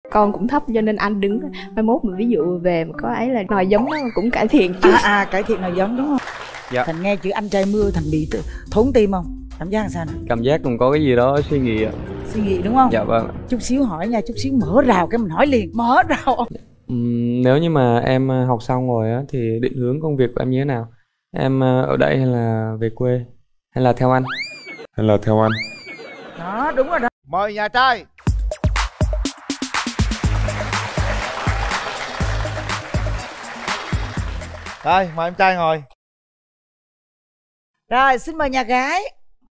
con cũng thấp cho nên anh đứng mai mốt mà ví dụ về mà có ấy là nòi giống nó cũng cải thiện chứ. Cải thiện nòi giống đúng không? Dạ. Thành nghe chữ anh trai mưa Thành bị thốn tim không? Cảm giác làm sao nào? Cảm giác cũng có cái gì đó suy nghĩ ạ. Suy nghĩ đúng không? Dạ vâng. Chút xíu hỏi nha, chút xíu mở rào cái mình hỏi liền. Mở rào. Nếu như mà em học xong rồi á thì định hướng công việc của em như thế nào? Em ở đây hay là về quê? Hay là theo anh? Đó, đúng rồi đó. Mời nhà trai. Rồi, mời em trai ngồi. Rồi, xin mời nhà gái.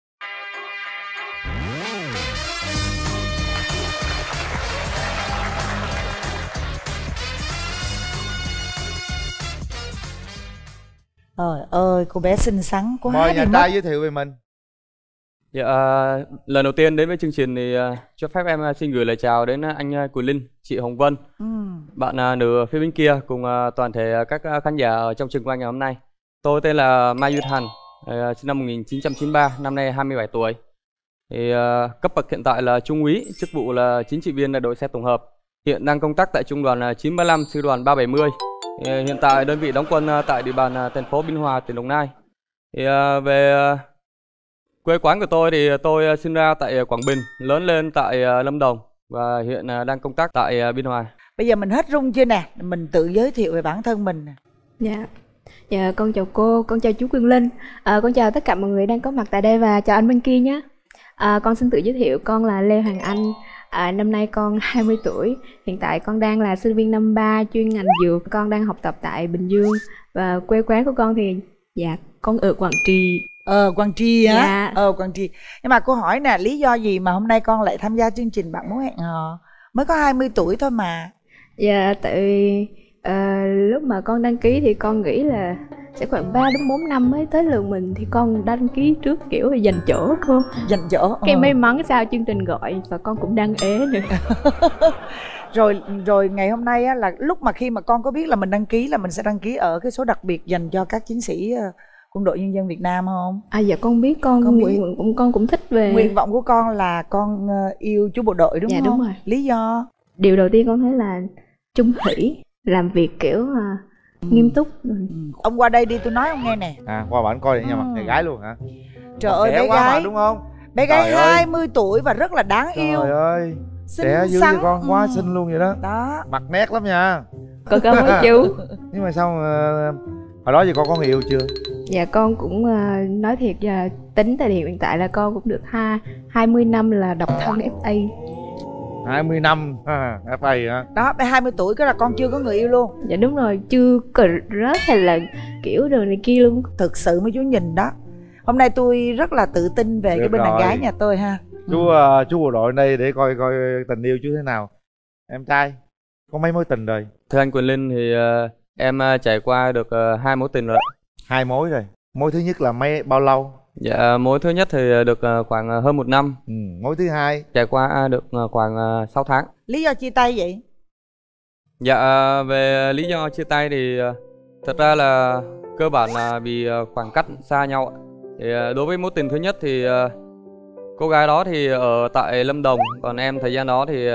Trời ơi, cô bé xinh xắn quá. Mời nhà trai giới thiệu về mình. Dạ, lần đầu tiên đến với chương trình thì cho phép em xin gửi lời chào đến anh Quỳnh Linh, chị Hồng Vân, bạn nữ phía bên kia cùng toàn thể các khán giả ở trong trường quay ngày hôm nay. Tôi tên là Mai Duy Thành, sinh năm 1993, năm nay 27 tuổi. Thì cấp bậc hiện tại là trung úy, chức vụ là chính trị viên đội xe tổng hợp. Hiện đang công tác tại trung đoàn 935, sư đoàn 370. Hiện tại đơn vị đóng quân tại địa bàn thành phố Biên Hòa, tỉnh Đồng Nai. Thì về quê quán của tôi thì tôi sinh ra tại Quảng Bình, lớn lên tại Lâm Đồng và hiện đang công tác tại Biên Hòa. Bây giờ mình hết run chưa nè? Mình tự giới thiệu về bản thân mình. Dạ, con chào cô, con chào chú Quỳnh Linh, con chào tất cả mọi người đang có mặt tại đây và chào anh bên kia nhé. Con xin tự giới thiệu, con là Lê Hoàng Anh, năm nay con 20 tuổi, hiện tại con đang là sinh viên năm 3 chuyên ngành dược, con đang học tập tại Bình Dương và quê quán của con thì con ở Quảng Trị. Quảng Trị á? Dạ. Quảng Trị. Nhưng mà cô hỏi nè, lý do gì mà hôm nay con lại tham gia chương trình Bạn Muốn Hẹn Hò? Mới có 20 tuổi thôi mà. Dạ, tại vì lúc mà con đăng ký thì con nghĩ là sẽ khoảng 3 đến 4 năm mới tới lượt mình, thì con đăng ký trước kiểu là giành chỗ cô. Giành chỗ. Cái may mắn sao chương trình gọi và con cũng đăng ế nữa. Rồi ngày hôm nay á, là lúc mà khi mà con có biết là mình đăng ký là mình sẽ đăng ký ở cái số đặc biệt dành cho các chiến sĩ Quân đội Nhân dân Việt Nam không? Dạ con biết, con cũng thích về. Nguyện vọng của con là con yêu chú bộ đội đúng không? Dạ đúng rồi. Lý do? Điều đầu tiên con thấy là trung thủy, làm việc kiểu nghiêm túc. Ông qua đây đi, tôi nói ông nghe nè. Qua bản coi nhà mặt nhà gái luôn hả? Trời ơi, bé quá gái mà, đúng không? Bé gái 20 tuổi và rất là đáng yêu. Trời ơi, trẻ dữ với con, quá xinh luôn vậy đó. Đó. Mặt nét lắm nha. Con cảm ơn chú. Nhưng mà sao hồi đó giờ con có người yêu chưa? Dạ con cũng nói thiệt là tính thời điểm hiện tại là con cũng được 20 năm là độc thân FA. 20 năm FA hả? Đó, bé 20 tuổi cái là con chưa có người yêu luôn. Dạ đúng rồi, chưa rớt hay là kiểu đường này kia luôn. Thực sự mấy chú nhìn đó. Hôm nay tôi rất là tự tin về cái bên đàn gái nhà tôi ha. Chú bộ đội đây để coi tình yêu chú thế nào. Em trai có mấy mối tình rồi? Thưa anh Quỳnh Linh thì em trải qua được 2 mối tình rồi. 2 mối rồi. Mối thứ nhất là bao lâu? Dạ, mối thứ nhất thì được khoảng hơn 1 năm. Mối thứ hai? Trải qua được khoảng 6 tháng. Lý do chia tay vậy? Dạ, về lý do chia tay thì thật ra là cơ bản là vì khoảng cách xa nhau. Thì đối với mối tình thứ nhất thì cô gái đó thì ở tại Lâm Đồng, còn em thời gian đó thì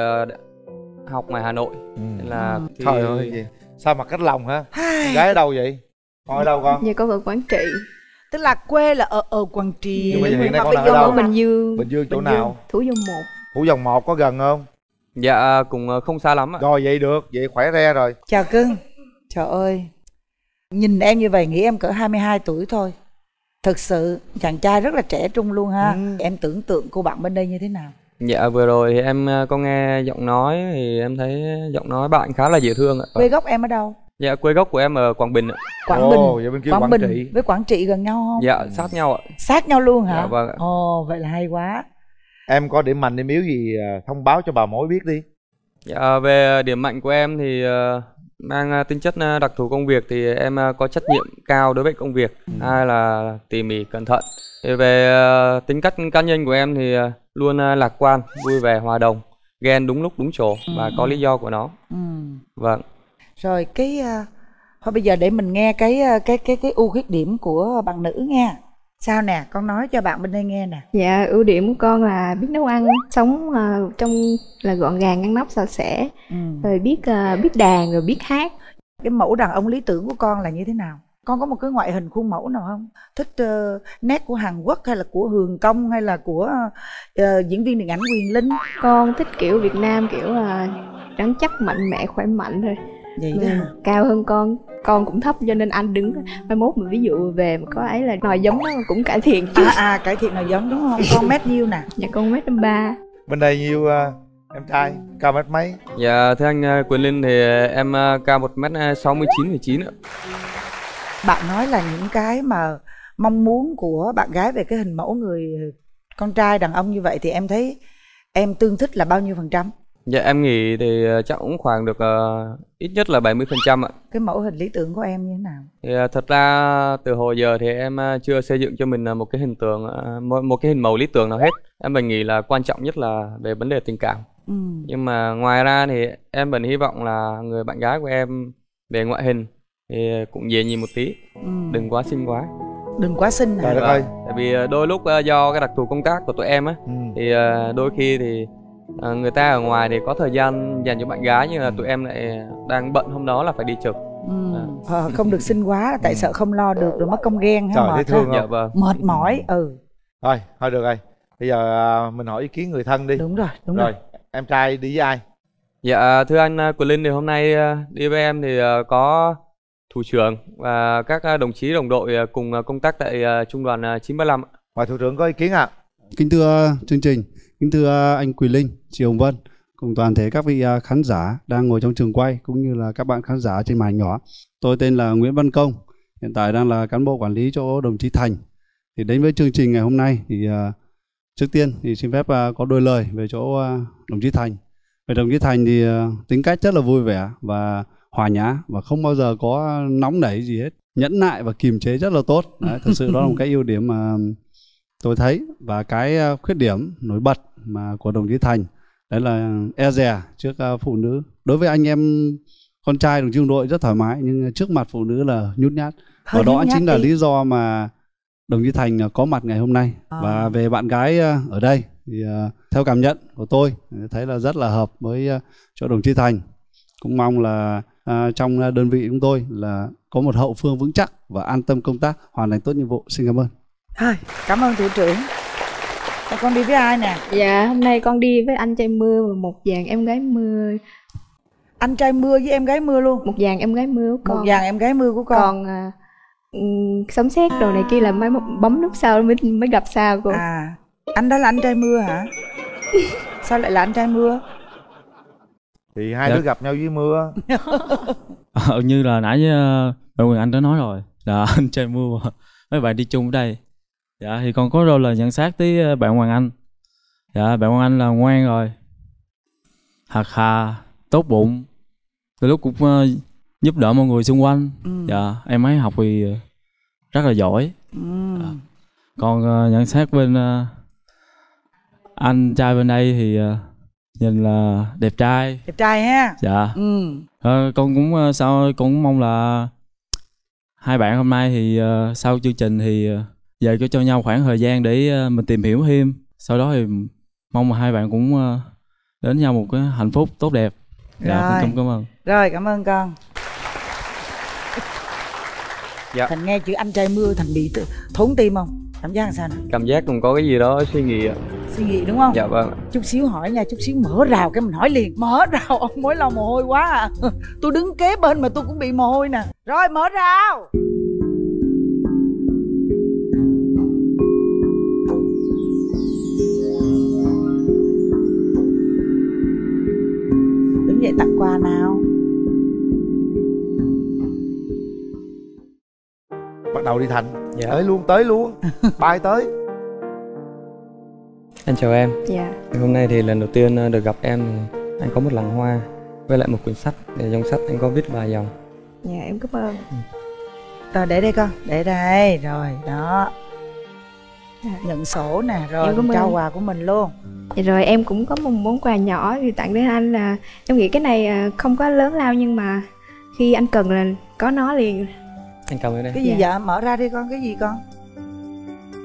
học ngoài Hà Nội. Nên là thì... Trời ơi, gì? Sao mà cách lòng hả? Gái ở đâu vậy? Con ở đâu con? Dạ con ở Quảng Trị. Tức là quê là ở Quảng Trị. Nhưng mà hiện nay mà con ở đâu? Ở Bình Dương. Bình Dương chỗ nào? Thủ Dầu Một. Thủ Dầu Một có gần không? Dạ cũng không xa lắm ạ. Rồi vậy được, vậy khỏe re rồi. Chào cưng. Trời ơi, nhìn em như vậy nghĩ em cỡ 22 tuổi thôi. Thực sự chàng trai rất là trẻ trung luôn ha. Em tưởng tượng cô bạn bên đây như thế nào? Dạ vừa rồi thì em có nghe giọng nói thì em thấy giọng nói bạn khá là dễ thương ạ. Quê gốc em ở đâu? Dạ quê gốc của em ở Quảng Bình ạ. Quảng Bình. Vậy bên kia Quảng Bình Trị. với Quảng Trị gần nhau không? Dạ sát nhau ạ. Sát nhau luôn hả? Dạ vâng ạ. Ồ vậy là hay quá. Em có điểm mạnh điểm yếu gì thông báo cho bà mối biết đi. Dạ về điểm mạnh của em thì mang tính chất đặc thù công việc thì em có trách nhiệm cao đối với công việc. Hai là tỉ mỉ cẩn thận. Thì về tính cách cá nhân của em thì luôn lạc quan, vui vẻ, hòa đồng, ghen đúng lúc đúng chỗ và có lý do của nó. Vâng. Rồi cái thôi bây giờ để mình nghe cái ưu khuyết điểm của bạn nữ nha. Sao nè, con nói cho bạn bên đây nghe nè. Dạ, ưu điểm của con là biết nấu ăn, sống trong là gọn gàng, ngăn nắp, sạch sẽ, rồi biết đàn, rồi biết hát. Cái mẫu đàn ông lý tưởng của con là như thế nào? Con có một cái ngoại hình khuôn mẫu nào không? Thích nét của Hàn Quốc hay là của Hường Công hay là của diễn viên điện ảnh Quyền Linh? Con thích kiểu Việt Nam, kiểu rắn chắc, mạnh mẽ, khỏe mạnh thôi. Vậy đó hả? Cao hơn con cũng thấp, cho nên anh đứng mai mốt mà ví dụ về mà có ấy là nòi giống nó cũng cải thiện chứ. Cải thiện nòi giống đúng không? Con mét nhiêu nè? Dạ con 1m3. Bên đây nhiêu em trai? Cao mét mấy? Dạ thưa anh Quyền Linh thì em cao 1m69,9 ạ. Bạn nói là những cái mà mong muốn của bạn gái về cái hình mẫu người con trai đàn ông như vậy thì em thấy em tương thích là bao nhiêu %? Dạ em nghĩ thì chắc cũng khoảng được ít nhất là 70% ạ. Cái mẫu hình lý tưởng của em như thế nào? Thì thật ra từ hồi giờ thì em chưa xây dựng cho mình một cái hình tượng, một cái hình mẫu lý tưởng nào hết. Em mình nghĩ là quan trọng nhất là về vấn đề tình cảm. Nhưng mà ngoài ra thì em vẫn hy vọng là người bạn gái của em về ngoại hình thì cũng dễ nhìn một tí, đừng quá xinh quá. Đừng quá xinh hả? Tại vì đôi lúc do cái đặc thù công tác của tụi em á, thì đôi khi thì người ta ở ngoài thì có thời gian dành cho bạn gái, nhưng là tụi em lại đang bận hôm đó là phải đi trực. Không được xinh quá tại sợ không lo được rồi mất công ghen ha. Trời, thấy thương không? Dạ vâng. Mệt mỏi. Thôi được rồi. Bây giờ mình hỏi ý kiến người thân đi. Đúng rồi. Em trai đi với ai? Dạ thưa anh Quyền Linh thì hôm nay đi với em thì có thủ trưởng và các đồng chí đồng đội cùng công tác tại trung đoàn 935. Mời thủ trưởng có ý kiến ạ. Kính thưa chương trình, kính thưa anh Quyền Linh, chị Hồng Vân cùng toàn thể các vị khán giả đang ngồi trong trường quay cũng như là các bạn khán giả trên màn ảnh nhỏ. Tôi tên là Nguyễn Văn Công, hiện tại đang là cán bộ quản lý chỗ đồng chí Thành. Thì đến với chương trình ngày hôm nay thì trước tiên thì xin phép có đôi lời về chỗ đồng chí Thành. Về đồng chí Thành thì tính cách rất là vui vẻ và hòa nhã và không bao giờ có nóng nảy gì hết, nhẫn nại và kiềm chế rất là tốt. Đấy, thực sự đó là một cái ưu điểm mà tôi thấy. Và cái khuyết điểm nổi bật mà của đồng chí Thành đấy là e dè trước phụ nữ. Đối với anh em con trai đồng chí đồng đội rất thoải mái, nhưng trước mặt phụ nữ là nhút nhát. Và đó chính là lý do mà đồng chí Thành có mặt ngày hôm nay. Và về bạn gái ở đây thì theo cảm nhận của tôi thấy là rất là hợp với chỗ đồng chí Thành. Cũng mong là trong đơn vị chúng tôi là có một hậu phương vững chắc và an tâm công tác, hoàn thành tốt nhiệm vụ. Xin cảm ơn. Thôi, cảm ơn thủ trưởng. Con đi với ai nè? Dạ hôm nay con đi với anh trai mưa và một dàn em gái mưa. Anh trai mưa với em gái mưa luôn? Một dàn em gái mưa của con. Một dàn em gái mưa của con. Còn sấm sét đồ này kia là mới bấm nút sau mới gặp sao cô. Anh đó là anh trai mưa hả? Sao lại là anh trai mưa? Thì hai đứa gặp nhau dưới mưa. Như là nãy bạn Quyền Anh đã nói rồi, là anh trai mưa mấy bạn đi chung ở đây. Dạ thì con có đôi lời nhận xét tới bạn Hoàng Anh. Dạ bạn Hoàng Anh là ngoan rồi, hạt hà, tốt bụng, từ lúc cũng giúp đỡ mọi người xung quanh. Dạ em ấy học thì rất là giỏi. Còn nhận xét bên anh trai bên đây thì nhìn là đẹp trai. Đẹp trai ha. Dạ. Con cũng con cũng mong là hai bạn hôm nay thì sau chương trình thì về cho nhau khoảng thời gian để mình tìm hiểu thêm. Sau đó thì mong mà hai bạn cũng đến nhau một cái hạnh phúc tốt đẹp. Dạ, cảm ơn. Rồi, cảm ơn con. Dạ. Thành nghe chữ anh trai mưa Thành bị thốn tim không? Cảm giác làm sao nào? Cảm giác cũng có cái gì đó suy nghĩ ạ. Suy nghĩ đúng không? Dạ vâng. Chút xíu hỏi nha, chút xíu mở rào cái mình hỏi liền. Mở rào, ông mới lau mồ hôi quá à. Tôi đứng kế bên mà tôi cũng bị mồ hôi nè. Rồi mở rào. Đứng dậy tặng quà nào. Bắt đầu đi Thành. Dạ. Tới luôn bay tới. Anh chào em. Dạ. Hôm nay thì lần đầu tiên được gặp em, anh có một lẵng hoa với lại một quyển sách. Để trong sách anh có viết vài dòng. Dạ em cảm ơn. Rồi để đây con, để đây. Rồi đó. Nhận sổ nè, rồi trao quà của mình luôn. Dạ rồi em cũng có một món quà nhỏ thì tặng đến anh, là em nghĩ cái này không có lớn lao nhưng mà khi anh cần là có nó liền. Anh cầm ở đây. Cái gì vậy? Mở ra đi con, cái gì con?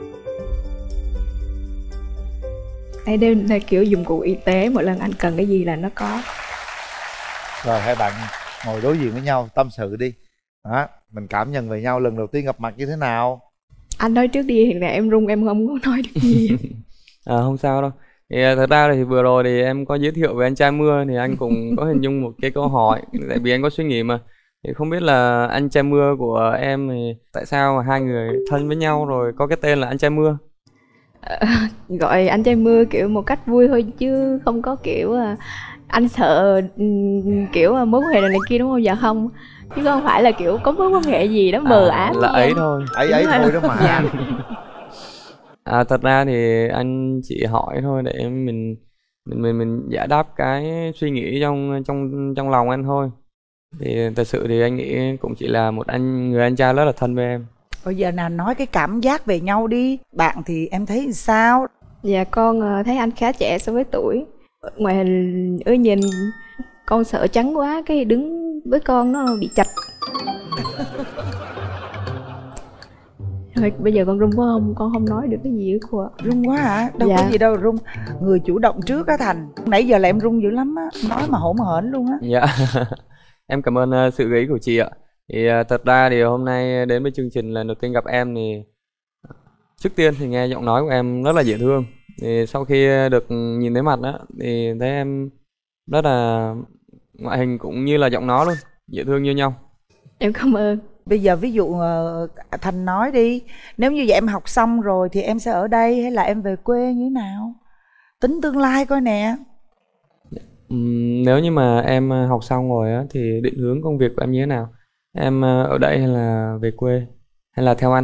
Đây là kiểu dụng cụ y tế, mỗi lần anh cần cái gì là nó có. Rồi hai bạn ngồi đối diện với nhau tâm sự đi. Đó, mình cảm nhận về nhau lần đầu tiên gặp mặt như thế nào? Anh nói trước đi, hiện tại em run em không có nói được gì. Không sao đâu. Thì thật ra thì vừa rồi thì em có giới thiệu về anh trai mưa thì anh cũng có hình dung một cái câu hỏi, tại vì anh có suy nghĩ mà. Thì không biết là anh trai mưa của em thì tại sao mà hai người thân với nhau rồi có cái tên là anh trai mưa? Gọi anh trai mưa kiểu một cách vui thôi chứ không có kiểu anh sợ kiểu mối quan hệ này kia đúng không? Dạ không, chứ không phải là kiểu có mối quan hệ gì đó mờ ám là ấy thôi. Ấy thôi đó mà. Dạ. Thật ra thì anh chỉ hỏi thôi để mình giải đáp cái suy nghĩ trong lòng anh thôi. Thì thật sự thì anh nghĩ cũng chỉ là một người anh trai rất là thân với em. Bây giờ nào nói cái cảm giác về nhau đi. Bạn thì em thấy sao? Dạ con thấy anh khá trẻ so với tuổi. Ngoại hình nhìn con sợ trắng quá, cái đứng với con nó bị chạch. Thôi bây giờ con run quá không? Con không nói được cái gì với cô ạ. Run quá hả? Đâu có gì đâu run. Người chủ động trước á Thành. Nãy giờ là em run dữ lắm á. Nói mà hổn hển luôn á. Dạ. Em cảm ơn sự gợi ý của chị ạ. Thì thật ra thì hôm nay đến với chương trình lần đầu tiên gặp em thì trước tiên thì nghe giọng nói của em rất là dễ thương. Thì sau khi được nhìn thấy mặt đó thì thấy em rất là ngoại hình cũng như là giọng nói luôn, dễ thương như nhau. Em cảm ơn. Bây giờ ví dụ Thành nói đi. Nếu như vậy em học xong rồi thì em sẽ ở đây hay là em về quê như thế nào? Tính tương lai coi nè. Nếu như mà em học xong rồi á, thì định hướng công việc của em như thế nào? Em ở đây hay là về quê? Hay là theo anh?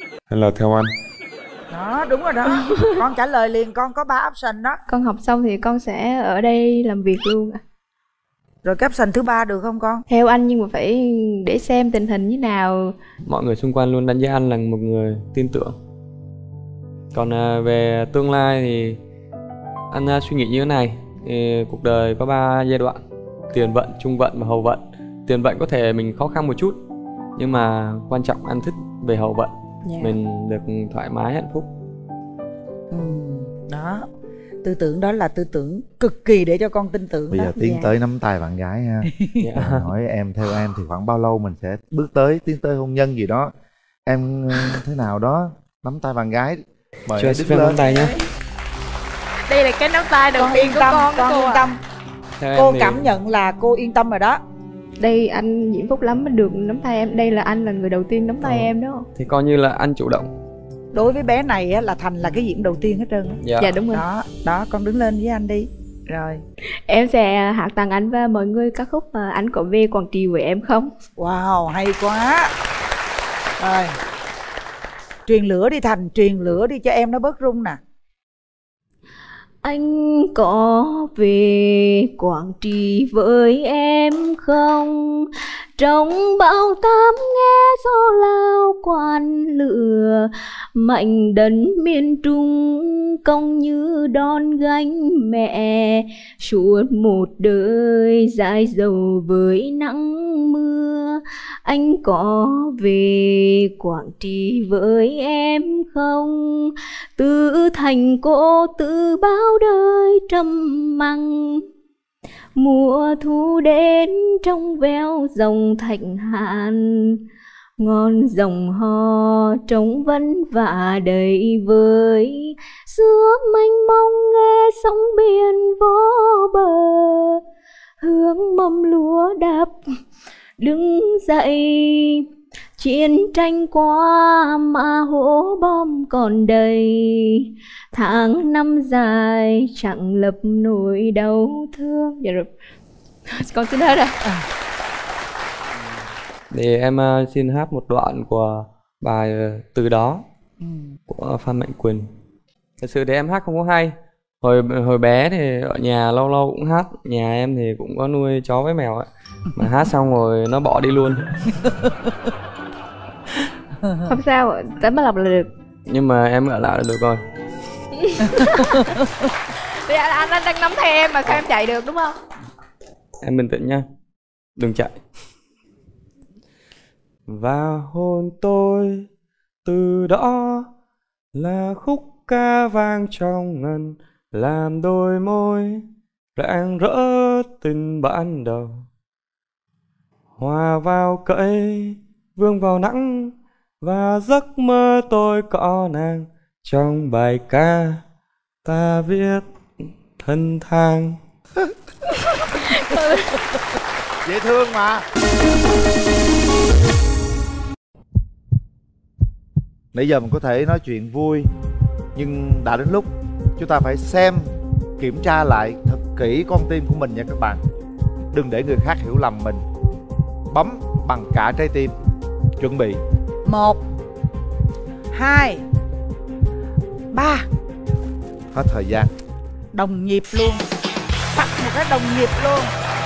Đó, đúng rồi đó. Con trả lời liền, con có 3 option đó. Con học xong thì con sẽ ở đây làm việc luôn ạ. Rồi cái option thứ 3 được không con? Theo anh nhưng mà phải để xem tình hình như nào. Mọi người xung quanh luôn đánh giá anh là một người tin tưởng. Còn về tương lai thì anh suy nghĩ như thế này. Thì cuộc đời có 3 giai đoạn: tiền vận, trung vận và hậu vận. Tiền vận có thể mình khó khăn một chút, nhưng mà quan trọng anh thích về hậu vận. Mình được thoải mái hạnh phúc. Đó, tư tưởng đó là tư tưởng cực kỳ để cho con tin tưởng. Bây giờ tiến tới nắm tay bạn gái ha. Hỏi em, theo em thì khoảng bao lâu mình sẽ tiến tới hôn nhân gì đó? Em thế nào đó nắm tay bạn gái, mời em đứng lên. Nắm tay nhé. Đây là cái nắm tay đầu tiên của con yên tâm. Cô cảm nhận là cô yên tâm rồi đó. Đây anh diễm phúc lắm mới được nắm tay em. Đây là anh là người đầu tiên nắm tay em đó. Thì coi như là anh chủ động. Đối với bé này á, là Thành là cái diễn đầu tiên hết trơn. Dạ đúng rồi. Đó, con đứng lên với anh đi. Rồi em sẽ hát tặng anh và mọi người ca khúc mà anh có về Quảng Trị với em không? Wow, hay quá. Rồi truyền lửa đi Thành, truyền lửa đi cho em nó bớt run nè. Anh có về Quảng Trị với em không? Trong bão táp nghe gió lao quan lửa, mảnh đất miền Trung cong như đòn gánh mẹ, suốt một đời dài dầu với nắng mưa. Anh có về Quảng Trị với em không? Từ thành cô từ bao đời trầm măng, mùa thu đến trong veo dòng Thạch Hàn, ngọn dòng hò trống vân vả đầy vơi, giữa mênh mông nghe sóng biển vô bờ, hướng mầm lúa đạp đứng dậy. Chiến tranh qua mà hố bom còn đầy, tháng năm dài chẳng lập nỗi đau thương. Dạ rồi, con xin hết rồi. Thì em xin hát một đoạn của bài Từ Đó của Phan Mạnh Quỳnh. Thật sự thì em hát không có hay. Hồi bé thì ở nhà lâu lâu cũng hát. Nhà em thì cũng có nuôi chó với mèo ấy. Mà hát xong rồi nó bỏ đi luôn. Không sao, tới bắt lọc là được. Nhưng mà em ở lại là được rồi. Thì anh đang nắm tay em mà sao em chạy được đúng không? Em bình tĩnh nha, đừng chạy. Và hôn tôi từ đó là khúc ca vang trong ngân làm đôi môi rạng rỡ tình ban đầu, hòa vào cây vương vào nắng, và giấc mơ tôi có nàng trong bài ca ta viết thân thang. Dễ thương mà. Nãy giờ mình có thể nói chuyện vui, nhưng đã đến lúc chúng ta phải xem, kiểm tra lại thật kỹ con tim của mình nha các bạn. Đừng để người khác hiểu lầm mình. Bấm bằng cả trái tim. Chuẩn bị. 1 2 3. Hết thời gian. Đồng nhịp luôn. Bắt một cái đồng nhịp luôn.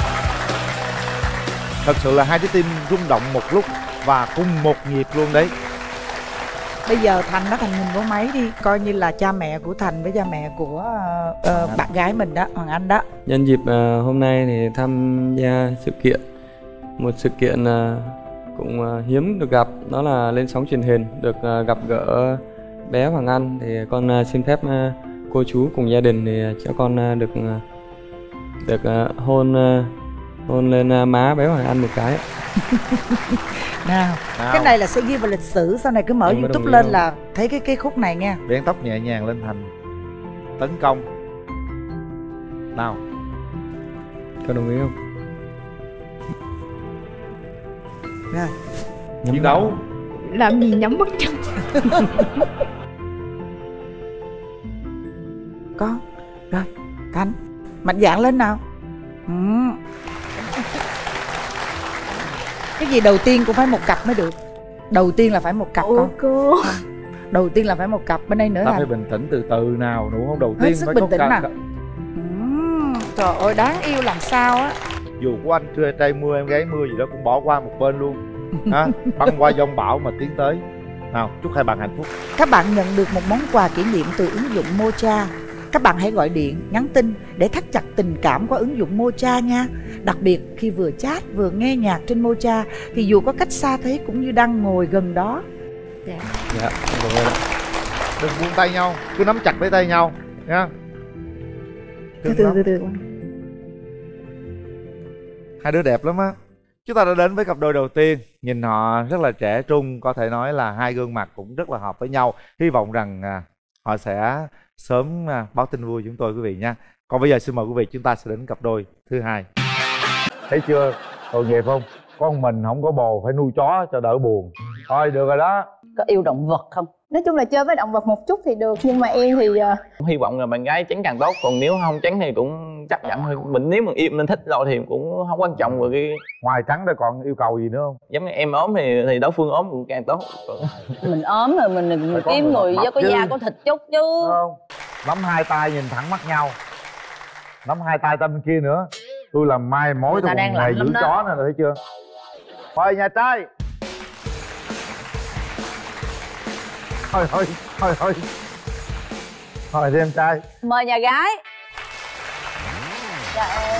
Thật sự là hai trái tim rung động một lúc và cùng một nhịp luôn đấy. Bây giờ Thành nó Thành nhìn vô máy đi, coi như là cha mẹ của Thành với cha mẹ của bạn gái mình đó, Hoàng Anh đó. Nhân dịp hôm nay thì tham gia sự kiện, một sự kiện cũng hiếm được gặp, đó là lên sóng truyền hình, được gặp gỡ bé Hoàng Anh. Thì con xin phép cô chú cùng gia đình thì cho con được hôn lên má bé Hoàng Anh một cái. Nào, cái này là sẽ ghi vào lịch sử, sau này cứ mở YouTube lên là thấy cái khúc này nha. Bén tóc nhẹ nhàng lên Thành. Tấn công. Nào. Có đồng ý không? Rồi. Chiến đấu. Làm gì nhắm mắt chân. Con. Rồi, Thành mạnh dạn lên nào. Cái gì đầu tiên cũng phải một cặp mới được. Đầu tiên là phải một cặp. Con cô. Đầu tiên là phải một cặp, bên đây nữa. Ta phải bình tĩnh từ từ nào, đúng không? Đầu tiên sức phải bình có tĩnh nào. Trời ơi đáng yêu làm sao á. Dù của anh trưa trai mưa em gái mưa gì đó cũng bỏ qua một bên luôn. Ha? Băng qua giông bão mà tiến tới. Nào, chúc hai bạn hạnh phúc. Các bạn nhận được một món quà kỷ niệm từ ứng dụng Mocha. Các bạn hãy gọi điện, nhắn tin để thắt chặt tình cảm qua ứng dụng Mocha nha. Đặc biệt khi vừa chat vừa nghe nhạc trên Mocha thì dù có cách xa thế cũng như đang ngồi gần đó. Dạ, cảm ơn ạ. Đừng buông tay nhau, cứ nắm chặt lấy tay nhau nha. Từ từ. Hai đứa đẹp lắm á. Chúng ta đã đến với cặp đôi đầu tiên. Nhìn họ rất là trẻ trung, có thể nói là hai gương mặt cũng rất là hợp với nhau. Hy vọng rằng họ sẽ sớm báo tin vui chúng tôi quý vị nha. Còn bây giờ xin mời quý vị chúng ta sẽ đến cặp đôi thứ hai. Thấy chưa, tội nghiệp không? Con mình không có bồ phải nuôi chó cho đỡ buồn. Thôi được rồi đó. Có yêu động vật không? Nói chung là chơi với động vật một chút thì được, nhưng mà em thì hy vọng là bạn gái tránh càng tốt, còn nếu không tránh thì cũng chấp nhận thôi. Mình nếu mà im nên thích rồi thì cũng không quan trọng. Rồi cái ngoài trắng ra còn yêu cầu gì nữa không? giống như em ốm thì đối phương ốm cũng càng tốt. Mình ốm rồi mình kiếm người có da có thịt chút chứ. Không. Nắm hai tay nhìn thẳng mắt nhau. Nắm hai tay bên kia nữa. Tôi làm mai mối tôi còn ngày giữ chó nè, thấy chưa? Mời nhà trai. Thôi thì em trai. Mời nhà gái. Dạ em.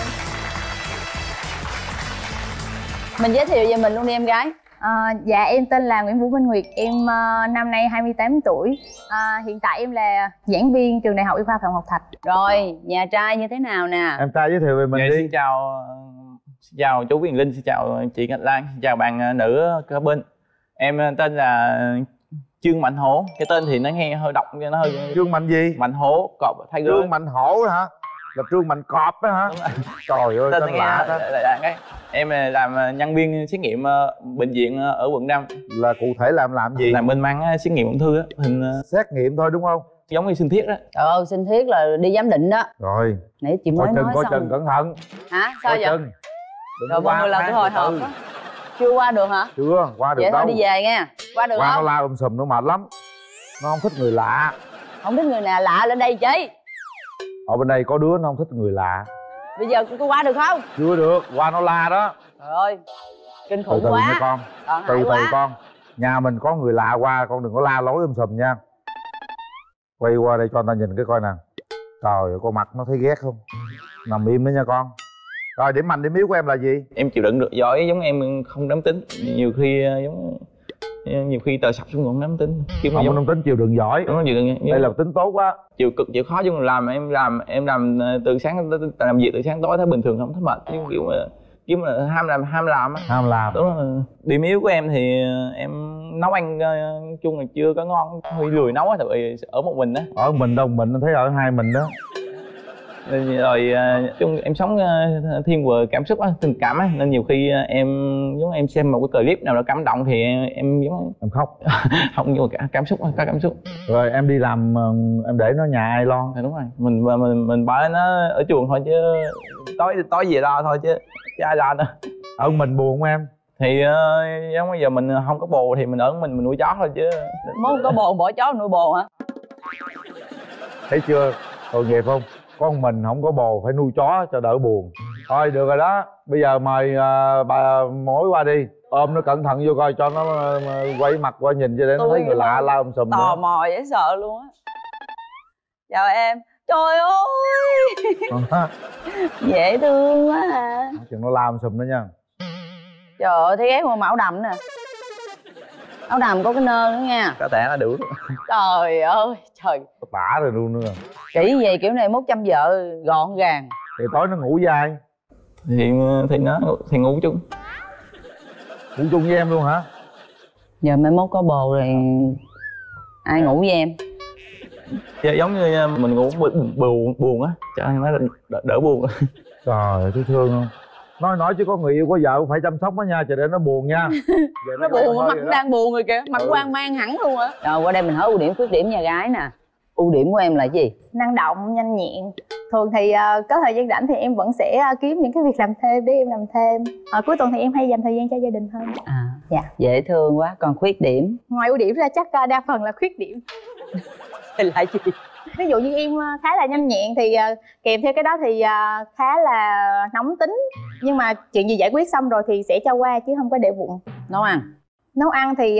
Mình giới thiệu về mình luôn đi em gái. Dạ em tên là Nguyễn Vũ Minh Nguyệt, em năm nay 28 tuổi. Hiện tại em là giảng viên trường Đại học Y khoa Phạm Ngọc Thạch. Rồi, nhà trai như thế nào nè? Em trai giới thiệu về mình đi. Xin chào chú Quyền Linh, xin chào chị Ngọc Lan, xin chào bạn nữ kế bên. Em tên là Trương Mạnh Hổ. Cái tên thì nó nghe hơi độc, nó hơi... Trương Mạnh gì? Mạnh Hổ, cọp thay gơ. Trương Mạnh Hổ hả? Là Trương Mạnh Cọp đó hả? Trời ơi, tên lạ đó. Em làm nhân viên xét nghiệm bệnh viện ở quận 5. Là cụ thể làm gì? Làm bên mang xét nghiệm ung thư á. Xét nghiệm thôi đúng không? Giống như sinh thiết đó. Trời ơi, sinh thiết là đi giám định đó. Rồi. Nãy chị mới nói coi xong. chừng cẩn thận. Hả? Sao vậy? Chừng. Rồi mọi người làm cái hồi hộp á. Chưa qua được hả? Chưa qua được vậy đâu. Vậy thôi đi về nha. Qua được qua không? Nó la sùm nó mệt lắm. Nó không thích người lạ. Không thích người nào lạ lên đây chị. Ở bên đây có đứa nó không thích người lạ. Bây giờ có qua được không? Chưa được, qua nó la đó. Trời ơi, kinh khủng từ quá. Nha con. Từ con. Nhà mình có người lạ qua, con đừng có la lối sùm nha. Quay qua đây cho người ta nhìn cái coi nè. Trời ơi, con mặt nó thấy ghét không? Nằm im đó nha con. Rồi, điểm mạnh điểm yếu của em là gì? Em chịu đựng được giỏi, giống em không đám tính. Nhiều khi giống nhiều khi tờ sập xuống còn nắm tính không có nắm tính, chịu đựng giỏi. Đúng rồi, đây là tính tốt quá. Chịu cực chịu khó, chứ em làm từ sáng làm việc từ sáng tối thấy bình thường, không thấy mệt. Chứ kiểu mà ham làm á. Đúng rồi. Điểm yếu của em thì em nấu ăn chung là chưa có ngon, hơi lười nấu á, tại vì ở một mình á. Ở mình đâu, mình thấy ở hai mình đó. Rồi chung em sống thiên về cảm xúc á, tình cảm á, nên nhiều khi em giống em xem một cái clip nào đó cảm động thì em giống em khóc. Không, nhưng mà cảm xúc, có cảm xúc. Rồi em đi làm em để nó nhà ai lo? Đúng rồi, mình bỏ nó ở chuồng thôi, chứ tối về lo thôi, chứ ai lo nữa. Ở mình buồn không em? Thì giống bây giờ mình không có bồ thì mình ở mình nuôi chó thôi chứ. Muốn có bồ bỏ chó nuôi bồ hả? Thấy chưa, tội nghiệp không? Con mình không có bồ phải nuôi chó cho đỡ buồn. Thôi được rồi đó, bây giờ mời bà mối qua đi, ôm nó cẩn thận vô coi cho nó quay mặt qua nhìn cho để nó thấy người lạ la sùm. Tò mò dễ sợ luôn á. Chào em. Trời ơi dễ thương quá à. Chừng nó la sùm đó nha. Trời ơi, thấy ghét mà áo đầm nè. Áo đầm có cái nơ nữa nha. Có thể là đủ. Trời ơi trời, tả rồi luôn nữa. kỹ vậy kiểu này mốt chăm vợ gọn gàng. Thì tối nó ngủ với ai? Thì ngủ chung. Ngủ chung với em luôn hả? Giờ mai mốt có bồ rồi ai ngủ với em? Giống như mình ngủ buồn á, cho nên nó đỡ buồn. Trời ơi, thấy thương không? Nói chứ có người yêu có vợ cũng phải chăm sóc nó nha, chờ để nó buồn nha. Nó buồn mà mặt đang buồn rồi kìa, mặt hoang mang hẳn luôn á. Rồi qua đây mình hỏi ưu điểm khuyết điểm nhà gái nè. Ưu điểm của em là gì? Năng động, nhanh nhẹn. Thường thì có thời gian rảnh thì em vẫn sẽ kiếm những cái việc làm thêm để em làm thêm. Cuối tuần thì em hay dành thời gian cho gia đình hơn. Dạ. Dễ thương quá. Còn khuyết điểm? Ngoài ưu điểm ra chắc đa phần là khuyết điểm. Thì là gì? Ví dụ như em khá là nhanh nhẹn thì kèm theo cái đó thì khá là nóng tính. Nhưng mà chuyện gì giải quyết xong rồi thì sẽ cho qua chứ không có để bụng. Nấu ăn? Nấu ăn thì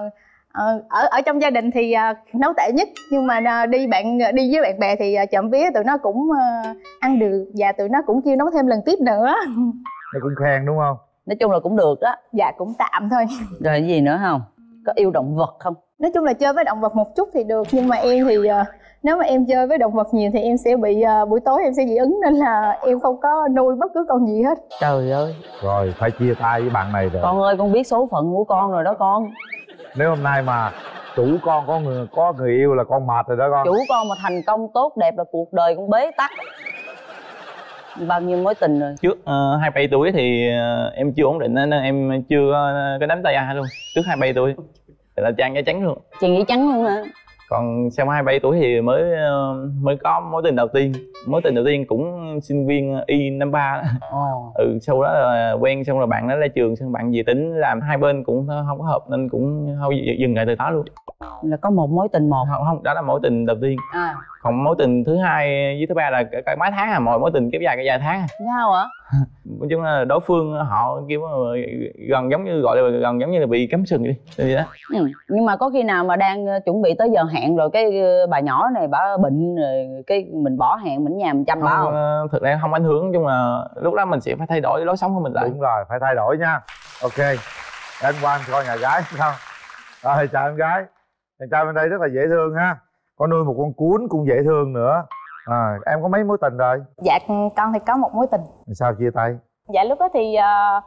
ở trong gia đình thì nấu tệ nhất, nhưng mà đi với bạn bè thì trộm vía tụi nó cũng ăn được và tụi nó cũng kêu nấu thêm lần tiếp nữa. Nó cũng khen đúng không? Nói chung là cũng được đó. Dạ cũng tạm thôi. Rồi cái gì nữa không? Có yêu động vật không? Nói chung là chơi với động vật một chút thì được, nhưng mà em thì nếu mà em chơi với động vật nhiều thì em sẽ bị buổi tối em sẽ dị ứng, nên là em không có nuôi bất cứ con gì hết. Trời ơi. Rồi phải chia tay với bạn này rồi. Con ơi, con biết số phận của con rồi đó con. Nếu hôm nay mà chủ con có người yêu là con mệt rồi đó con. Chủ con mà thành công tốt đẹp là cuộc đời con bế tắc. Bao nhiêu mối tình rồi? Trước 27 tuổi thì em chưa ổn định nên em chưa có nắm tay ai luôn. Trước 27 tuổi là trang da trắng luôn. Trang da trắng luôn hả? Còn sau 27 tuổi thì mới có mối tình đầu tiên. Mối tình đầu tiên cũng sinh viên y năm 3 đó. Sau đó là quen xong rồi bạn nó ra trường, xong bạn về tính làm, hai bên cũng không có hợp nên cũng thôi dừng lại từ đó luôn. Là có một mối tình một? Không, đó là mối tình đầu tiên. Còn mối tình thứ hai với thứ ba là cả mấy tháng mọi mối tình kéo dài cả vài tháng. Sao hả? Nói chung là đối phương họ kêu gần giống như gọi là gần giống như là bị cắm sừng đi đó. Nhưng mà có khi nào mà đang chuẩn bị tới giờ hẹn rồi cái bà nhỏ này bà bệnh rồi cái mình bỏ hẹn mình nhà mình chăm bà không? Thực ra không ảnh hưởng, nhưng mà lúc đó mình sẽ phải thay đổi lối sống của mình lại. Đúng rồi, phải thay đổi nha. Ok, anh Quang coi nhà gái không? Rồi chào em gái. Chàng trai bên đây rất là dễ thương ha. Có nuôi một con cún cũng dễ thương nữa. Em có mấy mối tình rồi? Dạ con thì có một mối tình. Sao chia tay? Dạ lúc đó thì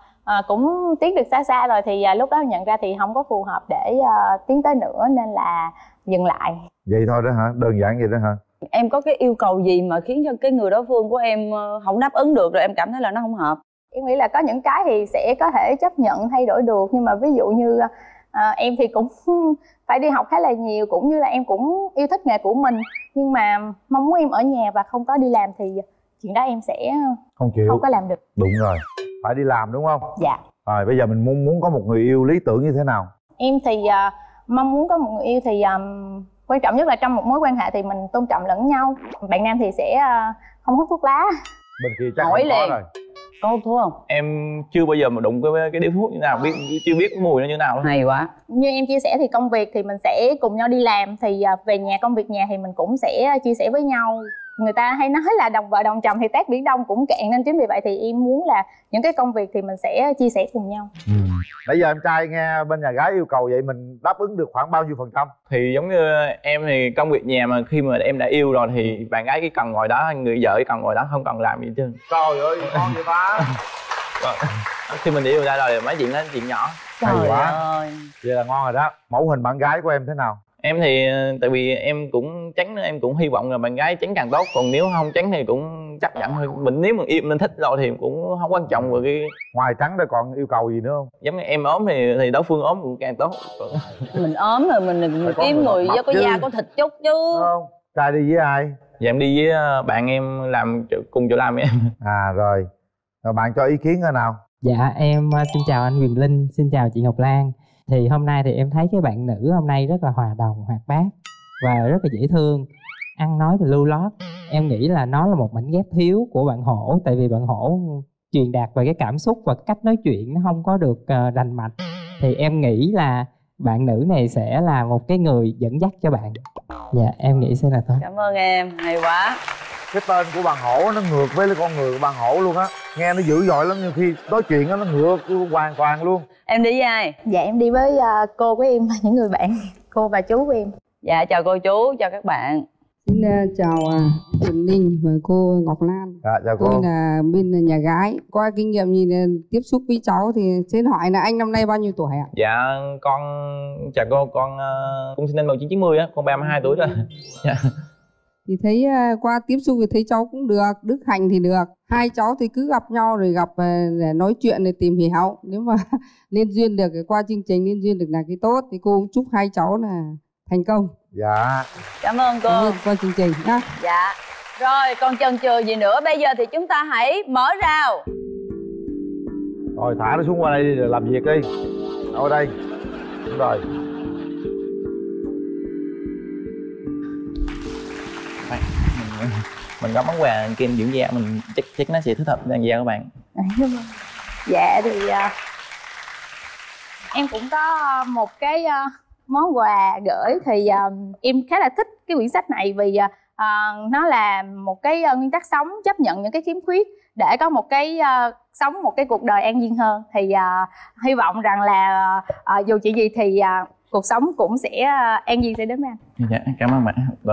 cũng tiến được xa xa rồi thì lúc đó nhận ra thì không có phù hợp để tiến tới nữa nên là dừng lại. Vậy thôi đó hả? Đơn giản vậy đó hả? Em có cái yêu cầu gì mà khiến cho cái người đối phương của em không đáp ứng được rồi em cảm thấy là nó không hợp? Em nghĩ là có những cái thì sẽ có thể chấp nhận thay đổi được, nhưng mà ví dụ như em thì cũng phải đi học khá là nhiều, cũng như là em cũng yêu thích nghề của mình, nhưng mà mong muốn em ở nhà và không có đi làm thì chuyện đó em sẽ không có làm được. Đúng rồi, phải đi làm đúng không? Dạ. Rồi bây giờ mình muốn có một người yêu lý tưởng như thế nào? Em thì mong muốn có một người yêu thì quan trọng nhất là trong một mối quan hệ thì mình tôn trọng lẫn nhau. Bạn nam thì sẽ không hút thuốc lá. Bên kia chắc hỏi không liền. có rồi. Có hút thuốc không? Em chưa bao giờ mà đụng cái điếu thuốc như nào, chưa biết mùi nó như nào. Hay quá. Như em chia sẻ thì công việc thì mình sẽ cùng nhau đi làm, thì về nhà công việc nhà thì mình cũng sẽ chia sẻ với nhau. Người ta hay nói là đồng vợ đồng chồng thì tát biển Đông cũng cạn, nên chính vì vậy thì em muốn là những cái công việc thì mình sẽ chia sẻ cùng nhau. Nãy giờ em trai nghe bên nhà gái yêu cầu vậy mình đáp ứng được khoảng bao nhiêu phần trăm? Thì giống như em thì công việc nhà mà khi mà em đã yêu rồi thì bạn gái chỉ cần ngồi đó, người vợ chỉ cần ngồi đó, không cần làm gì hết trơn. Trời ơi ngon vậy ta. Khi mình yêu ra rồi mấy chuyện đó chuyện nhỏ. Hay quá. ơi. Vậy là ngon rồi đó. Mẫu hình bạn gái của em thế nào? Em thì tại vì em cũng tránh, em cũng hy vọng là bạn gái tránh càng tốt, còn nếu không tránh thì cũng chấp nhận thôi. Mình nếu mà yêu mình thích rồi thì cũng không quan trọng về cái. Ngoài trắng ra còn yêu cầu gì nữa không? Giống như em ốm thì đối phương ốm cũng càng tốt. Mình ốm rồi mình kiếm người với có da có thịt chút chứ. Không. Trai đi với ai? Dạ em đi với bạn em làm cùng chỗ làm em. À rồi. Rồi bạn cho ý kiến coi nào. Dạ em xin chào anh Quyền Linh, xin chào chị Ngọc Lan. Thì hôm nay thì em thấy cái bạn nữ hôm nay rất là hòa đồng, hoạt bát và rất là dễ thương, ăn nói thì lưu lót. Em nghĩ là nó là một mảnh ghép thiếu của bạn Hổ, tại vì bạn Hổ truyền đạt về cái cảm xúc và cách nói chuyện nó không có được rành mạch. Thì em nghĩ là bạn nữ này sẽ là một cái người dẫn dắt cho bạn. Dạ em nghĩ sẽ là tốt. Cảm ơn em, hay quá. Cái tên của bạn Hổ nó ngược với con người của bạn Hổ luôn á. Nghe nó dữ dội lắm, nhưng khi nói chuyện nó ngược hoàn toàn luôn. Em đi với ai? Dạ em đi với cô của em và những người bạn, cô và chú của em. Dạ chào cô chú, chào các bạn. Xin chào Quỳnh Linh và cô Ngọc Lan. Chào cô. Tôi là bên nhà gái. Qua kinh nghiệm nhìn tiếp xúc với cháu thì xin hỏi là anh năm nay bao nhiêu tuổi ạ? Dạ con chào cô, con cũng sinh năm 1990 á, con 32 tuổi rồi. Dạ. Thì thấy qua tiếp xúc thì thấy cháu cũng được, đức hạnh thì được. Hai cháu thì cứ gặp nhau rồi gặp để nói chuyện để tìm hiểu. Nếu mà nên duyên được qua chương trình nên duyên được là cái tốt thì cô cũng chúc hai cháu là thành công. Dạ. Cảm ơn cô. Cảm ơn qua chương trình nhá. Dạ. Rồi còn chần chừ gì nữa, bây giờ thì chúng ta hãy mở rào. Rồi thả nó xuống qua đây đi rồi làm việc đi. Ở đây. Đúng rồi. Mình có món quà kem dưỡng da, mình chắc nó sẽ thích hợp làn da các bạn. Dạ thì em cũng có một cái món quà gửi. Thì em khá là thích cái quyển sách này vì nó là một cái nguyên tắc sống, chấp nhận những cái khiếm khuyết để có một cái sống một cái cuộc đời an nhiên hơn. Thì hy vọng rằng là dù chuyện gì thì cuộc sống cũng sẽ an nhiên sẽ đến với anh. Dạ cảm ơn bạn.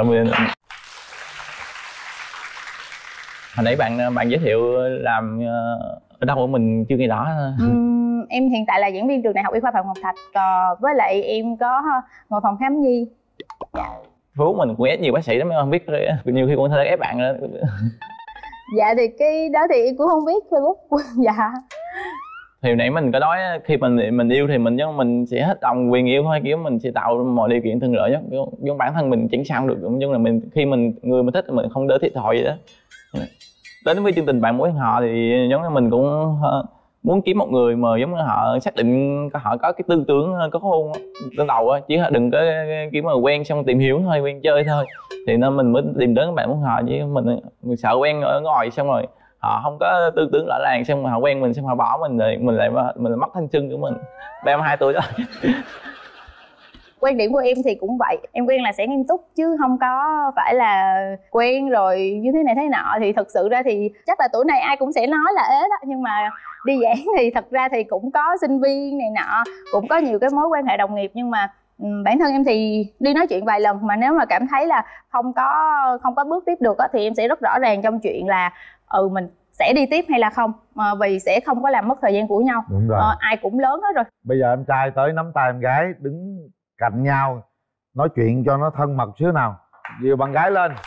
Hồi nãy bạn giới thiệu làm ở đâu của mình chưa nghe rõ. Em hiện tại là giảng viên trường Đại học Y khoa Phạm Ngọc Thạch, với lại em có ngồi phòng khám nhi. Dạ. Phú mình cũng ép nhiều bác sĩ lắm, em không biết, nhiều khi cũng hơi ép bạn nữa. Dạ thì cái đó thì em cũng không biết Facebook. Dạ. Thì nãy mình có nói khi mình yêu thì mình sẽ hết lòng quyền yêu thôi, kiểu mình sẽ tạo mọi điều kiện thuận lợi nhất, giống bản thân mình chẳng sao được, nhưng là khi người mình thích mình không đỡ thiệt thòi vậy đó. Đến với chương trình Bạn Mối Họ thì giống như mình cũng muốn kiếm một người mà giống như họ xác định họ có cái tư tưởng có hôn ban đầu á, chứ đừng có kiểu mà quen xong tìm hiểu thôi, quen chơi thôi, thì nên mình mới tìm đến Bạn Mối Họ. Chứ mình sợ quen ở ngoài xong rồi họ không có tư tưởng rõ ràng, xong rồi họ quen mình xong họ bỏ mình rồi mình lại mất thanh xuân của mình. 32 tuổi đó. Quan điểm của em thì cũng vậy, em quen là sẽ nghiêm túc chứ không có phải là quen rồi như thế này thế nọ. Thì thực sự ra thì chắc là tuổi này ai cũng sẽ nói là ế đó, nhưng mà đi giảng thì thật ra thì cũng có sinh viên này nọ, cũng có nhiều cái mối quan hệ đồng nghiệp. Nhưng mà bản thân em thì đi nói chuyện vài lần mà nếu mà cảm thấy là không có bước tiếp được á, thì em sẽ rất rõ ràng trong chuyện là mình sẽ đi tiếp hay là không, vì sẽ không có làm mất thời gian của nhau. Đúng rồi. Ai cũng lớn hết rồi. Bây giờ em trai tới nắm tay em gái đứng cạnh nhau nói chuyện cho nó thân mật xíu nào. Dìu bạn gái lên,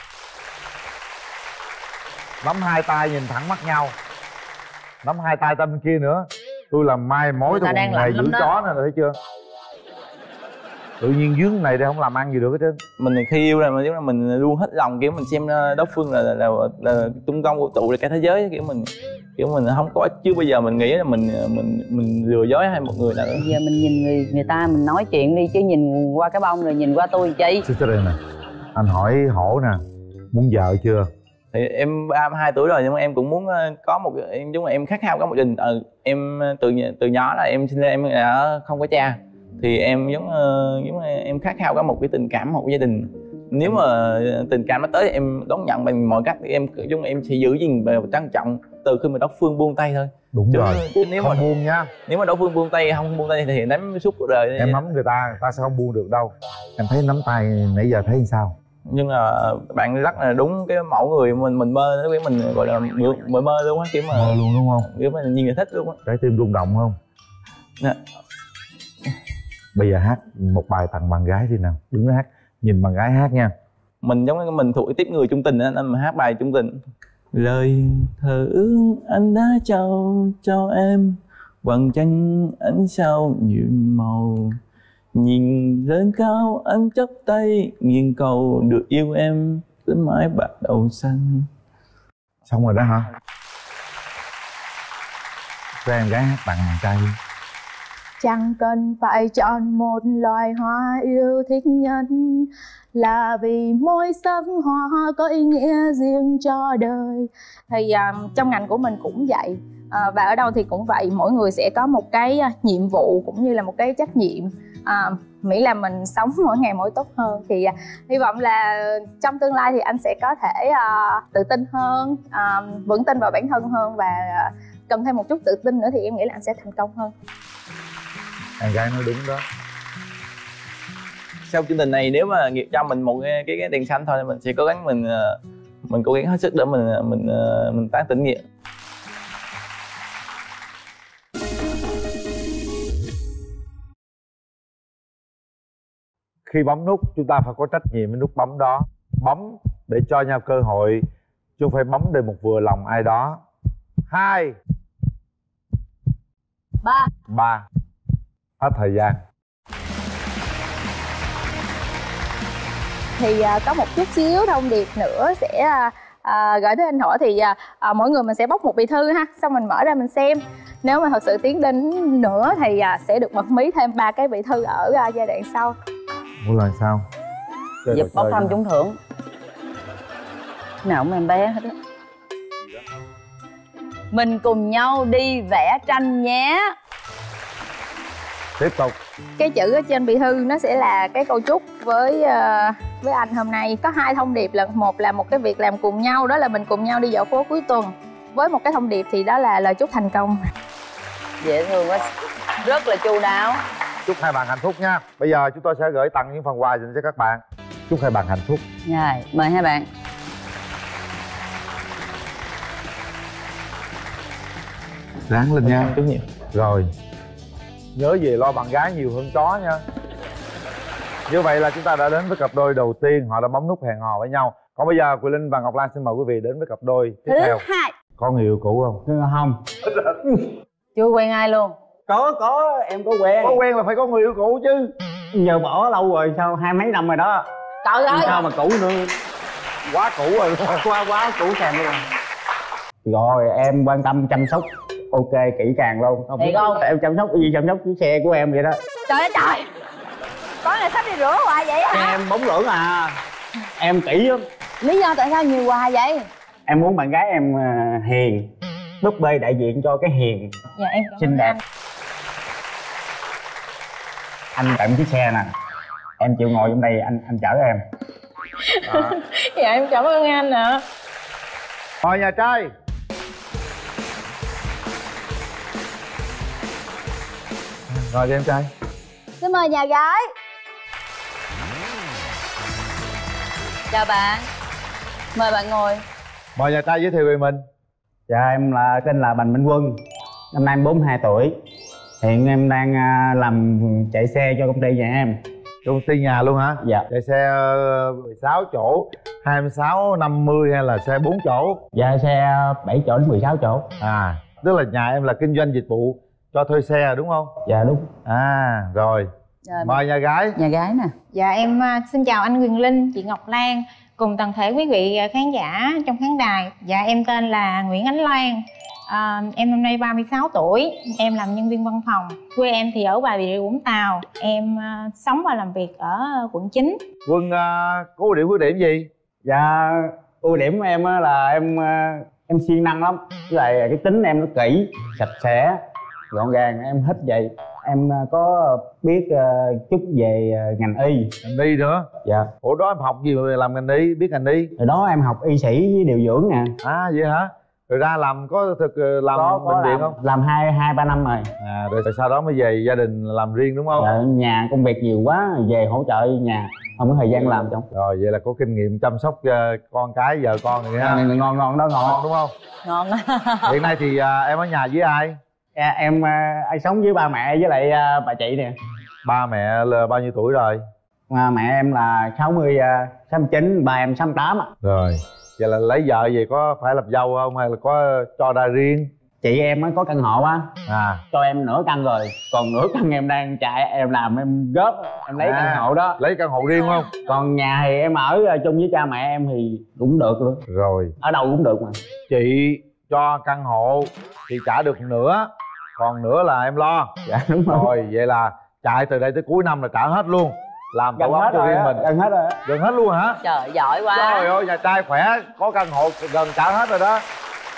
nắm hai tay nhìn thẳng mắt nhau, nắm hai tay bên kia nữa. Tôi làm mai mối tôi còn ngày giữ chó nè, thấy chưa? Tự nhiên dướng này để không làm ăn gì được hết trơn. Mình khi yêu là mình luôn hết lòng, kiểu mình xem đối phương là trung tâm vũ trụ, là cả thế giới, kiểu mình không có, chứ bây giờ mình nghĩ là mình lừa dối hay một người nào nữa. Giờ mình nhìn người ta mình nói chuyện đi, chứ nhìn qua cái bông rồi nhìn qua tôi chi. Xin đây nè, anh hỏi Hổ nè, muốn vợ chưa? Thì em 32 tuổi rồi nhưng mà em cũng muốn có một, em khát khao có một gia đình. Em từ nhỏ là em sinh ra em đã không có cha, thì em giống em khát khao có một cái tình cảm, một gia đình. Nếu mà tình cảm nó tới em đón nhận bằng mọi cách, em sẽ giữ gìn và trân trọng từ khi mà đối phương buông tay thôi. Đúng rồi, chứ nếu không mà buông nha. Nếu mà đối phương buông tay, không buông tay thì nắm suốt cuộc đời. Em nắm người ta sẽ không buông được đâu. Em thấy nắm tay nãy giờ thấy sao? Nhưng mà bạn rất là đúng cái mẫu người mình mơ, với mình gọi là mơ luôn á, kiểu mà mơ luôn đúng không? Kiểu mà nhìn là thích luôn á. Trái tim rung động không? Nè. Bây giờ hát một bài tặng bạn gái đi nào. Đứng đó hát, nhìn bạn gái hát nha. Mình giống như mình thuộc tiếp người chung tình á, nên mình hát bài chung tình. Lời thơ ước anh đã trao cho em, vầng trăng ánh sao nhuộm màu. Nhìn lên cao anh chắp tay, nghiêng cầu được yêu em đến mãi bạc đầu xanh. Xong rồi đó hả? Cho em gái hát tặng bạn trai đi. Chẳng cần phải chọn một loài hoa yêu thích nhất, là vì mỗi sắc hoa có ý nghĩa riêng cho đời. Thì trong ngành của mình cũng vậy, và ở đâu thì cũng vậy. Mỗi người sẽ có một cái nhiệm vụ cũng như là một cái trách nhiệm, miễn là mình sống mỗi ngày mỗi tốt hơn. Thì hy vọng là trong tương lai thì anh sẽ có thể tự tin hơn, vững tin vào bản thân hơn, và cần thêm một chút tự tin nữa thì em nghĩ là anh sẽ thành công hơn. Em gái nói đúng đó. Sau chương trình này nếu mà nghiệp cho mình một cái tiền xanh thôi, mình sẽ cố gắng mình cố gắng hết sức để mình tán tỉnh nghiệp. Khi bấm nút chúng ta phải có trách nhiệm với nút bấm đó. Bấm để cho nhau cơ hội, chứ không phải bấm để một vừa lòng ai đó. 2 3 Hết thời gian. Thì có một chút xíu thông điệp nữa sẽ gửi tới anh Hổ. Thì mỗi người mình sẽ bóc một bì thư ha, xong mình mở ra mình xem. Nếu mà thật sự tiến đến nữa thì sẽ được bật mí thêm 3 cái bì thư ở giai đoạn sau. Mỗi lần sao? Dịp bốc thăm trúng thưởng nào cũng em bé hết á. Mình cùng nhau đi vẽ tranh nhé. Tiếp tục. Cái chữ ở trên bì thư nó sẽ là cái câu chúc với anh hôm nay. Có 2 thông điệp, là một là một cái việc làm cùng nhau, đó là mình cùng nhau đi dạo phố cuối tuần. Với một cái thông điệp thì đó là lời chúc thành công. Dễ thương quá, rất là chu đáo. Chúc hai bạn hạnh phúc nha. Bây giờ chúng tôi sẽ gửi tặng những phần quà dành cho các bạn. Chúc hai bạn hạnh phúc. Rồi, mời hai bạn. Ráng lên nha. Rồi, nhớ về lo bạn gái nhiều hơn chó nha. Như vậy là chúng ta đã đến với cặp đôi đầu tiên. Họ đã bấm nút hẹn hò với nhau. Còn bây giờ Quỳ Linh và Ngọc Lan xin mời quý vị đến với cặp đôi tiếp theo. Thứ hai. Có người yêu cũ không? Không. Chưa quen ai luôn? Có, em có quen. Có quen là phải có người yêu cũ chứ. Giờ bỏ lâu rồi, sao 20 mấy năm rồi đó. Trời ơi, sao mà cũ nữa. Quá cũ rồi. Quá cũ càng luôn. Rồi em quan tâm chăm sóc ok kỹ càng luôn. Thiệt không? Em chăm sóc gì, chăm sóc cái xe của em vậy đó. Trời ơi trời, có ngày sắp đi rửa hoài vậy hả? Em bóng rưỡng à. Em kỹ lắm. Lý do tại sao nhiều hoài vậy? Em muốn bạn gái em hiền, búp bê đại diện cho cái hiền. Dạ em xinh đẹp. Anh tặng chiếc xe nè, em chịu ngồi trong đây anh chở em. Dạ em cảm ơn anh ạ. Mời nhà trai. Rồi đi em trai. Xin mời nhà gái. Chào bạn. Mời bạn ngồi. Mời nhà trai giới thiệu về mình. Dạ em tên là Bành Minh Quân. Năm nay em 42 tuổi. Hiện em đang làm chạy xe cho công ty nhà em. Công ty nhà luôn hả? Dạ. Chạy xe 16 chỗ, 26, 50 hay là xe 4 chỗ? Dạ xe 7 chỗ đến 16 chỗ. À, tức là nhà em là kinh doanh dịch vụ cho thuê xe đúng không? Dạ đúng. À, rồi. Mời nhà gái. Nhà gái nè. Dạ em xin chào anh Quyền Linh, chị Ngọc Lan cùng toàn thể quý vị khán giả trong khán đài. Dạ em tên là Nguyễn Ánh Loan. Em năm nay 36 tuổi, em làm nhân viên văn phòng. Quê em thì ở Bà Rịa Vũng Tàu. Em sống và làm việc ở quận 9. Quân có ưu điểm khuyết điểm gì? Dạ ưu điểm của em là em siêng năng lắm. Với lại cái tính em nó kỹ, sạch sẽ, gọn gàng, em thích vậy. Em có biết chút về ngành y. Ngành y nữa? Dạ. Ủa đó em học gì mà làm ngành y, biết ngành y? Rồi đó em học y sĩ với điều dưỡng nè. À vậy hả? Rồi ra làm có làm bệnh viện không? Làm 2-3 năm rồi. Rồi sau đó mới về gia đình làm riêng đúng không? Dạ, nhà công việc nhiều quá, về hỗ trợ nhà không có thời gian làm chồng. Rồi vậy là có kinh nghiệm chăm sóc con cái vợ con này ha. Ngon đó, ngon đúng không? Ngon. Hiện nay thì em ở nhà với ai? Em sống với ba mẹ với lại bà chị nè. Ba mẹ là bao nhiêu tuổi rồi? Mẹ em là 69, ba em 68 ạ. Rồi vậy là lấy vợ về có phải làm dâu không hay là có cho ra riêng? Chị em có căn hộ á, cho em nửa căn rồi, còn nửa căn em đang chạy, em làm em góp, em lấy căn hộ đó. Lấy căn hộ riêng không? Còn nhà thì em ở chung với cha mẹ em thì cũng được luôn. Rồi ở đâu cũng được mà. Chị cho căn hộ thì trả được nửa, còn nửa là em lo. Dạ đúng rồi. Rồi vậy là chạy từ đây tới cuối năm là trả hết luôn, làm tổ ấm cho riêng mình. Gần hết rồi. Gần hết luôn hả? Trời giỏi quá. Trời ơi nhà trai khỏe, có căn hộ gần trả hết rồi đó.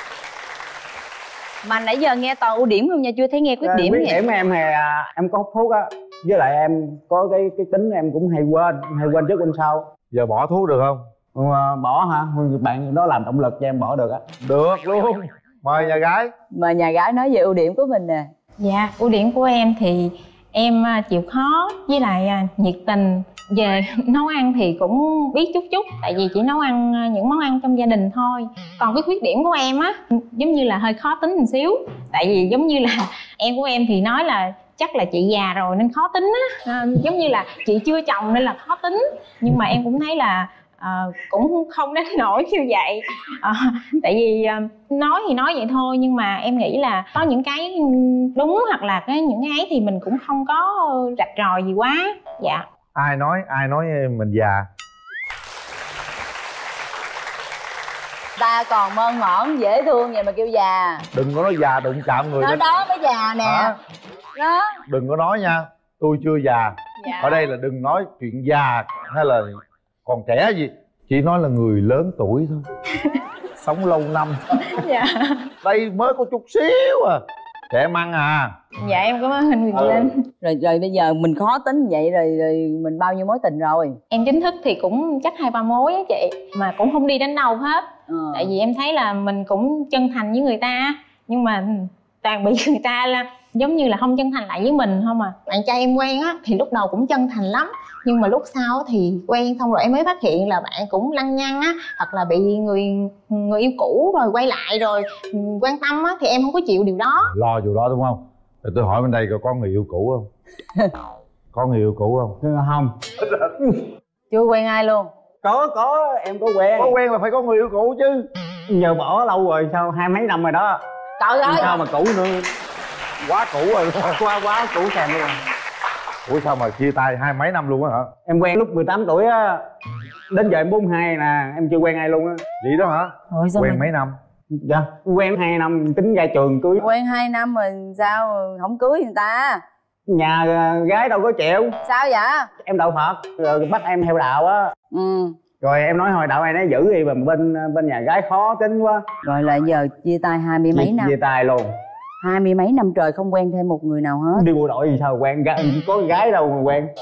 Mà nãy giờ nghe toàn ưu điểm không nha, chưa thấy nghe khuyết điểm. Khuyết điểm em thì em có hút thuốc á, với lại em có cái tính em cũng hay quên trước quên sau. Giờ bỏ thuốc được không? Bỏ hả? Bạn đó làm động lực cho em bỏ được á. Được luôn. Mời nhà gái. Mà nhà gái nói về ưu điểm của mình nè. Dạ, ưu điểm của em thì em chịu khó với lại nhiệt tình. Về nấu ăn thì cũng biết chút, tại vì chỉ nấu ăn những món ăn trong gia đình thôi. Còn cái khuyết điểm của em á, giống như là hơi khó tính một xíu. Tại vì giống như là em của em thì nói là chắc là chị già rồi nên khó tính á, giống như là chị chưa chồng nên là khó tính. Nhưng mà em cũng thấy là cũng không đến nỗi như vậy. Tại vì nói thì nói vậy thôi, nhưng mà em nghĩ là có những cái đúng hoặc là những cái ấy thì mình cũng không có rạch ròi gì quá. Dạ. Ai nói mình già? Ta còn mơn mởn dễ thương vậy mà kêu già. Đừng có nói già, đừng chạm người. Nó đó mới già nè. Đó. Đừng có nói nha, tôi chưa già. Dạ. Ở đây là đừng nói chuyện già hay là còn trẻ gì, chỉ nói là người lớn tuổi thôi. Sống lâu năm. Dạ. Đây mới có chút xíu à, trẻ măng à. Dạ em cảm ơn Huỳnh Quyền Linh. Rồi bây giờ mình khó tính vậy rồi mình bao nhiêu mối tình rồi? Em chính thức thì cũng chắc 2-3 mối á chị, mà cũng không đi đến đâu hết. Tại vì em thấy là mình cũng chân thành với người ta, nhưng mà toàn bị người ta là giống như là không chân thành lại với mình không à. Bạn trai em quen á thì lúc đầu cũng chân thành lắm, nhưng mà lúc sau thì quen xong rồi em mới phát hiện là bạn cũng lăng nhăng á, hoặc là bị người yêu cũ rồi quay lại rồi quan tâm á, thì em không có chịu điều đó. Lo vụ đó đúng không? Rồi tôi hỏi bên đây có người yêu cũ không? Có người yêu cũ không? Không. Chưa quen ai luôn? Có em có quen. Có quen là phải có người yêu cũ chứ. Giờ bỏ lâu rồi, sao 20 mấy năm rồi đó. Trời ơi. Sao mà cũ nữa. Quá cũ rồi. Quá cũ sàn luôn. Ủa sao mà chia tay 20 mấy năm luôn á hả? Em quen lúc 18 tuổi á, đến giờ em 42 nè, em chưa quen ai luôn á. Vậy đó hả? Quen mấy năm? Dạ, quen 2 năm, tính ra trường cưới. Quen 2 năm rồi sao không cưới người ta? Nhà gái đâu có chịu. Sao vậy? Em đạo Phật, rồi bắt em theo đạo á. Rồi em nói hồi đạo ai nấy giữ đi, mà bên nhà gái khó tính quá. Rồi là giờ chia tay 20 mấy năm. Chia tay luôn. 20 mấy năm trời không quen thêm một người nào hết. Đi bộ đội gì sao quen, có gái đâu mà quen.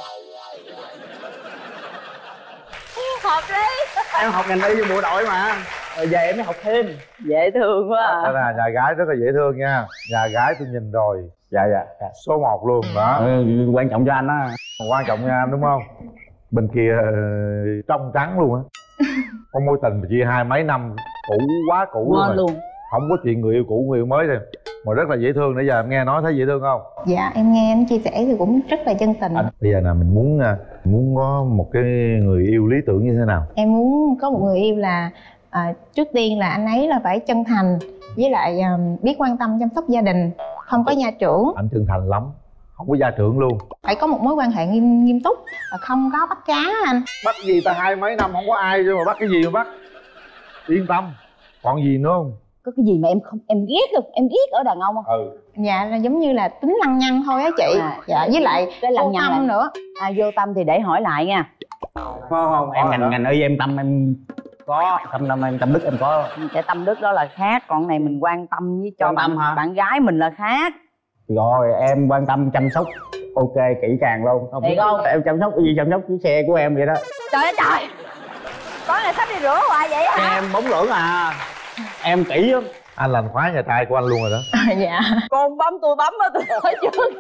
Hợp lý. Em học ngành y vô bộ đội mà, rồi về em mới học thêm. Dễ thương quá à. Đây là nhà gái rất là dễ thương nha. Nhà gái tôi nhìn rồi. Dạ. Số 1 luôn đó. Quan trọng cho anh á. Quan trọng nha anh đúng không? Bên kia trong trắng luôn á. Có mối tình mà chia 20 mấy năm, cũ quá cũ ngon luôn. Không có chuyện người yêu cũ người yêu mới thôi. Mà rất là dễ thương. Nãy giờ em nghe nói thấy dễ thương không? Dạ em nghe anh chia sẻ thì cũng rất là chân tình. Bây giờ là mình muốn có một cái người yêu lý tưởng như thế nào? Em muốn có một người yêu là trước tiên là anh ấy là phải chân thành, với lại biết quan tâm chăm sóc gia đình, không có gia trưởng. Anh chân thành lắm, không có gia trưởng luôn. Phải có một mối quan hệ nghiêm túc, không có bắt cá anh. Bắt gì ta 20 mấy năm không có ai chứ mà bắt cái gì mà bắt. Yên tâm. Còn gì nữa không? Có cái gì mà em ghét không? Em ghét ở đàn ông không? Dạ là giống như là tính lăng nhăng thôi á chị. Dạ với lại cái lăng nhăng tâm nữa. Vô tâm thì để hỏi lại nha. Không, em ngành y em tâm em có, tâm em tâm đức em có. Cái tâm đức đó là khác, còn này mình quan tâm với cho bạn gái mình là khác. Rồi em quan tâm chăm sóc ok kỹ càng luôn. Thiệt không? Em chăm sóc cái gì, chăm sóc cái xe của em vậy đó. Trời ơi trời, có ngày sắp đi rửa hoài vậy hả? Em bóng lưỡng à, em kỹ lắm. Anh làm khóa nhà trai của anh luôn rồi đó. Dạ. Con bấm tôi bấm á, tôi nói trước.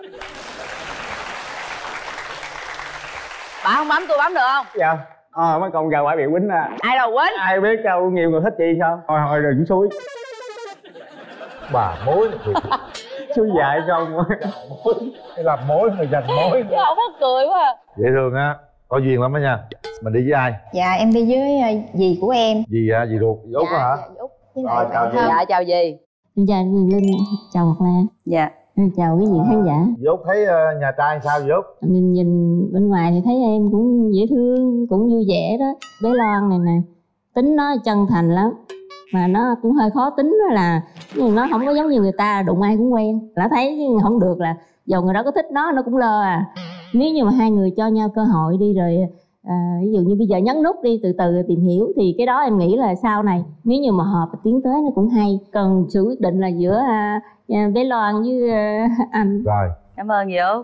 Bà không bấm tôi bấm được không? Dạ. Mấy con giờ phải bị quýnh à. Ai đâu quýnh? Ai biết đâu, nhiều người thích chị sao. Thôi đừng xúi. Bà mối Xúi dại không. Cái làm mối người dành mối. Không có cười quá à. Dễ thương á, có duyên lắm đó nha. Mình đi với ai? Dạ em đi với dì của em. Dì ruột, dì Út hả? Dạ, dì Út. Rồi chào dì. Dạ chào dì. Xin chào Quyền Linh, chào Ngọc Lan. Dạ. Chào quý vị khán giả. Dì Út thấy nhà trai sao dì Út? Mình nhìn bên ngoài thì thấy em cũng dễ thương, cũng vui vẻ đó. Bé Loan này nè, tính nó chân thành lắm, mà nó cũng hơi khó tính đó, là nhưng nó không có giống như người ta đụng ai cũng quen. Đã thấy không được là dầu người đó có thích nó cũng lơ à. Nếu như mà hai người cho nhau cơ hội đi rồi ví dụ như bây giờ nhấn nút đi, từ từ tìm hiểu, thì cái đó em nghĩ là sau này nếu như mà hợp và tiến tới nó cũng hay. Còn sự quyết định là giữa bé Loan với anh. Rồi. Cảm ơn dì Út.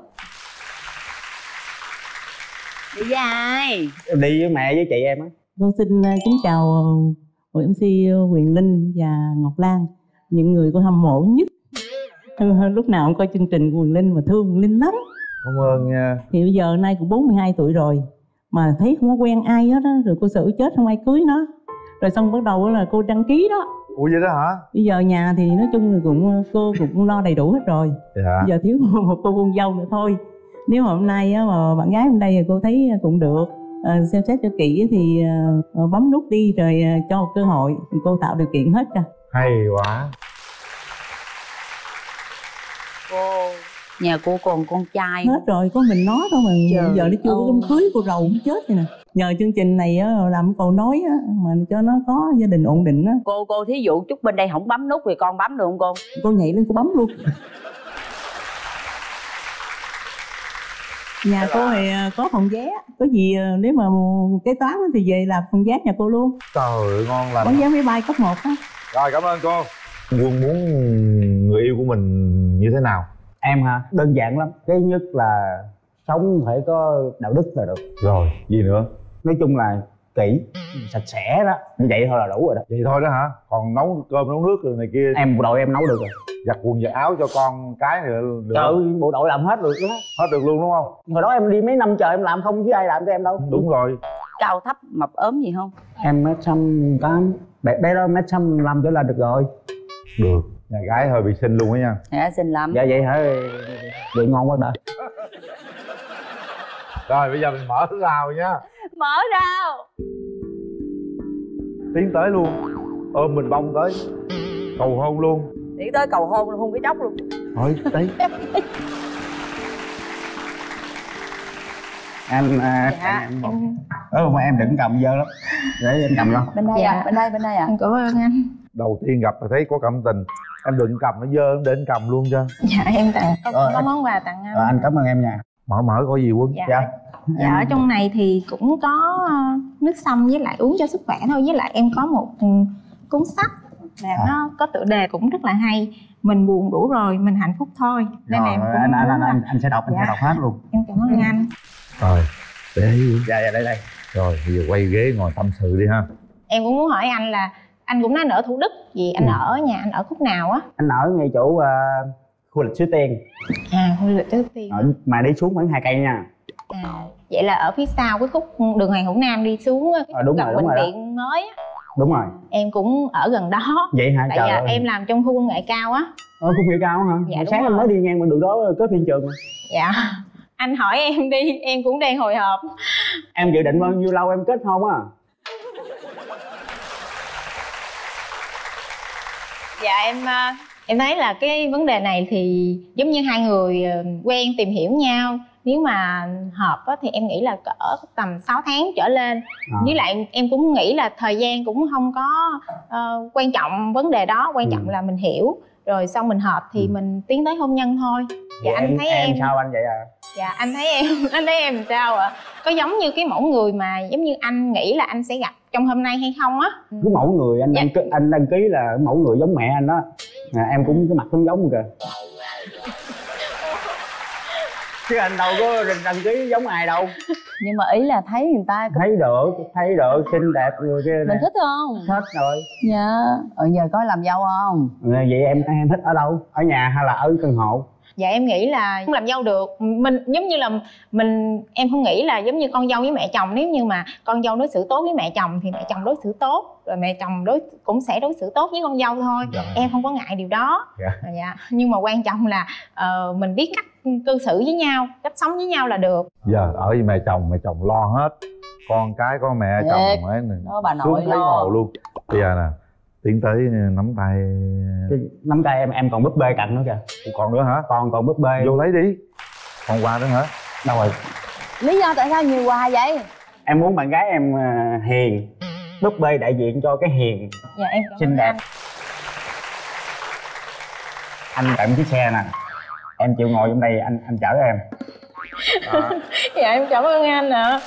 Đi với ai? Em đi với mẹ với chị em á. Con xin kính chào hội MC Quyền Linh và Ngọc Lan, những người con hâm mộ nhất. Lúc nào cũng coi chương trình của Quyền Linh và thương Quyền Linh lắm. Cảm ơn nha. Thì bây giờ nay cũng 42 tuổi rồi mà thấy không có quen ai hết á, rồi cô sợ chết không ai cưới nó. Rồi xong bắt đầu là cô đăng ký đó. Ủa vậy đó hả? Bây giờ nhà thì nói chung là cô cũng lo đầy đủ hết rồi. Dạ. Bây giờ thiếu một cô con dâu nữa thôi. Nếu mà hôm nay á, mà bạn gái bên đây thì cô thấy cũng được, xem xét cho kỹ thì bấm nút đi rồi cho một cơ hội, cô tạo điều kiện hết cả. Hay quá. Nhà cô còn con trai hết rồi, có mình nó thôi mà. Trời giờ nó chưa có đám cưới, cô rầu cũng chết vậy nè. Nhờ chương trình này á, làm câu nói á, mà cho nó có gia đình ổn định á. Cô thí dụ chút bên đây không bấm nút thì con bấm được không cô? Cô nhảy lên cô bấm luôn. Nhà cô thì có phòng vé, có gì nếu mà kế toán thì về làm phòng vé nhà cô luôn. Trời ơi, ngon lành. Bán vé máy bay cấp 1 á. Rồi cảm ơn cô. Quân muốn người yêu của mình như thế nào? Em hả? Đơn giản lắm. Cái nhất là sống phải có đạo đức là được. Rồi, gì nữa? Nói chung là kỹ, sạch sẽ đó. Vậy thôi là đủ rồi đó. Vậy thôi đó hả? Còn nấu cơm nấu nước rồi này kia? Em bộ đội em nấu được rồi. Giặt quần giặt áo cho con cái này được. Trời ơi, bộ đội làm hết được đó. Hết được luôn đúng không? Hồi đó em đi mấy năm trời em làm không chứ ai làm cho em đâu. Đúng rồi. Cao thấp mập ốm gì không? Em 1m68. Bé đó 1m65 trở lên được rồi. Được. Nhà gái hơi bị xinh luôn á nha. Dạ xinh lắm. Dạ vậy hả? Được ngon quá đợi. Rồi bây giờ mình mở rào nha. Mở rào. Tiến tới luôn. Ôm mình bông tới. Cầu hôn luôn. Đi tới cầu hôn hôn cái chốc luôn. Thôi đấy. Em mà em đừng cầm dơ lắm. Để em cầm lo. Bên đây à? Bên đây à? Cảm ơn anh. Đầu tiên gặp là thấy có cảm tình. Em đừng cầm nó dơ, để anh cầm luôn cho. Dạ em tặng có món quà tặng anh. Anh cảm ơn em nha. Mở có gì Quân? Dạ. Dạ ở trong này thì cũng có nước sâm với lại uống cho sức khỏe thôi, với lại em có một cuốn sách là nó có tựa đề cũng rất là hay, mình buồn đủ rồi mình hạnh phúc thôi, nên rồi, em cũng anh sẽ đọc, anh sẽ đọc hết luôn. Em cảm ơn anh. Rồi để dạ đây rồi bây giờ quay ghế ngồi tâm sự đi ha. Em cũng muốn hỏi anh là anh cũng nói anh ở Thủ Đức, vì anh ở nhà anh ở khúc nào á? Anh ở ngay chỗ khu lịch Suối Tiên. Khu lịch Suối Tiên mà đi xuống khoảng 2 cây nha. Vậy là ở phía sau cái khúc đường Hoàng Hữu Nam đi xuống gần bệnh viện mới á. Đúng rồi. Em cũng ở gần đó. Vậy hả? Tại vì em làm trong khu công nghệ cao á. Khu công nghệ cao hả? Dạ, sáng em mới đi ngang bên đường đó có phim trường. Dạ. Anh hỏi em đi, em cũng đang hồi hộp. Em dự định bao nhiêu lâu em kết hôn á? Dạ em thấy là cái vấn đề này thì giống như hai người quen tìm hiểu nhau, nếu mà hợp á, thì em nghĩ là cỡ tầm 6 tháng trở lên. Với lại em cũng nghĩ là thời gian cũng không có quan trọng vấn đề đó, quan trọng là mình hiểu rồi xong mình hợp thì mình tiến tới hôn nhân thôi. Dạ anh thấy em sao anh vậy à? Dạ anh thấy em sao ạ? Có giống như cái mẫu người mà giống như anh nghĩ là anh sẽ gặp trong hôm nay hay không á? Cái mẫu người anh đăng ký là mẫu người giống mẹ anh đó. Em cũng cái mặt giống kìa. chứ anh đâu có đăng ký giống ai đâu. Nhưng mà ý là thấy người ta thấy được xinh đẹp người kia mình thích không? Thích rồi. Dạ. Giờ có làm dâu không? Vậy em thích ở đâu, ở nhà hay là ở căn hộ? Dạ em nghĩ là không làm dâu được. Mình giống như là em không nghĩ là giống như con dâu với mẹ chồng. Nếu như mà con dâu đối xử tốt với mẹ chồng thì mẹ chồng đối xử tốt, rồi mẹ chồng cũng sẽ đối xử tốt với con dâu thôi. Dạ. Em không có ngại điều đó. Dạ. Nhưng mà quan trọng là mình biết cách cư xử với nhau, cách sống với nhau là được. Giờ ở với mẹ chồng lo hết, con cái có mẹ chồng ấy đó, bà nội lo luôn. Bây giờ nè, tiến tới nắm tay. Nắm tay em còn búp bê cạnh nữa kìa. Còn nữa hả? Còn búp bê. Vô lấy đi. Còn quà nữa hả? Đâu rồi? Lý do tại sao nhiều quà vậy? Em muốn bạn gái em hiền, búp bê đại diện cho cái hiền. Dạ em xinh đẹp. Anh tặng chiếc xe nè, em chịu ngồi trong đây anh chở em. Dạ em cảm ơn anh ạ.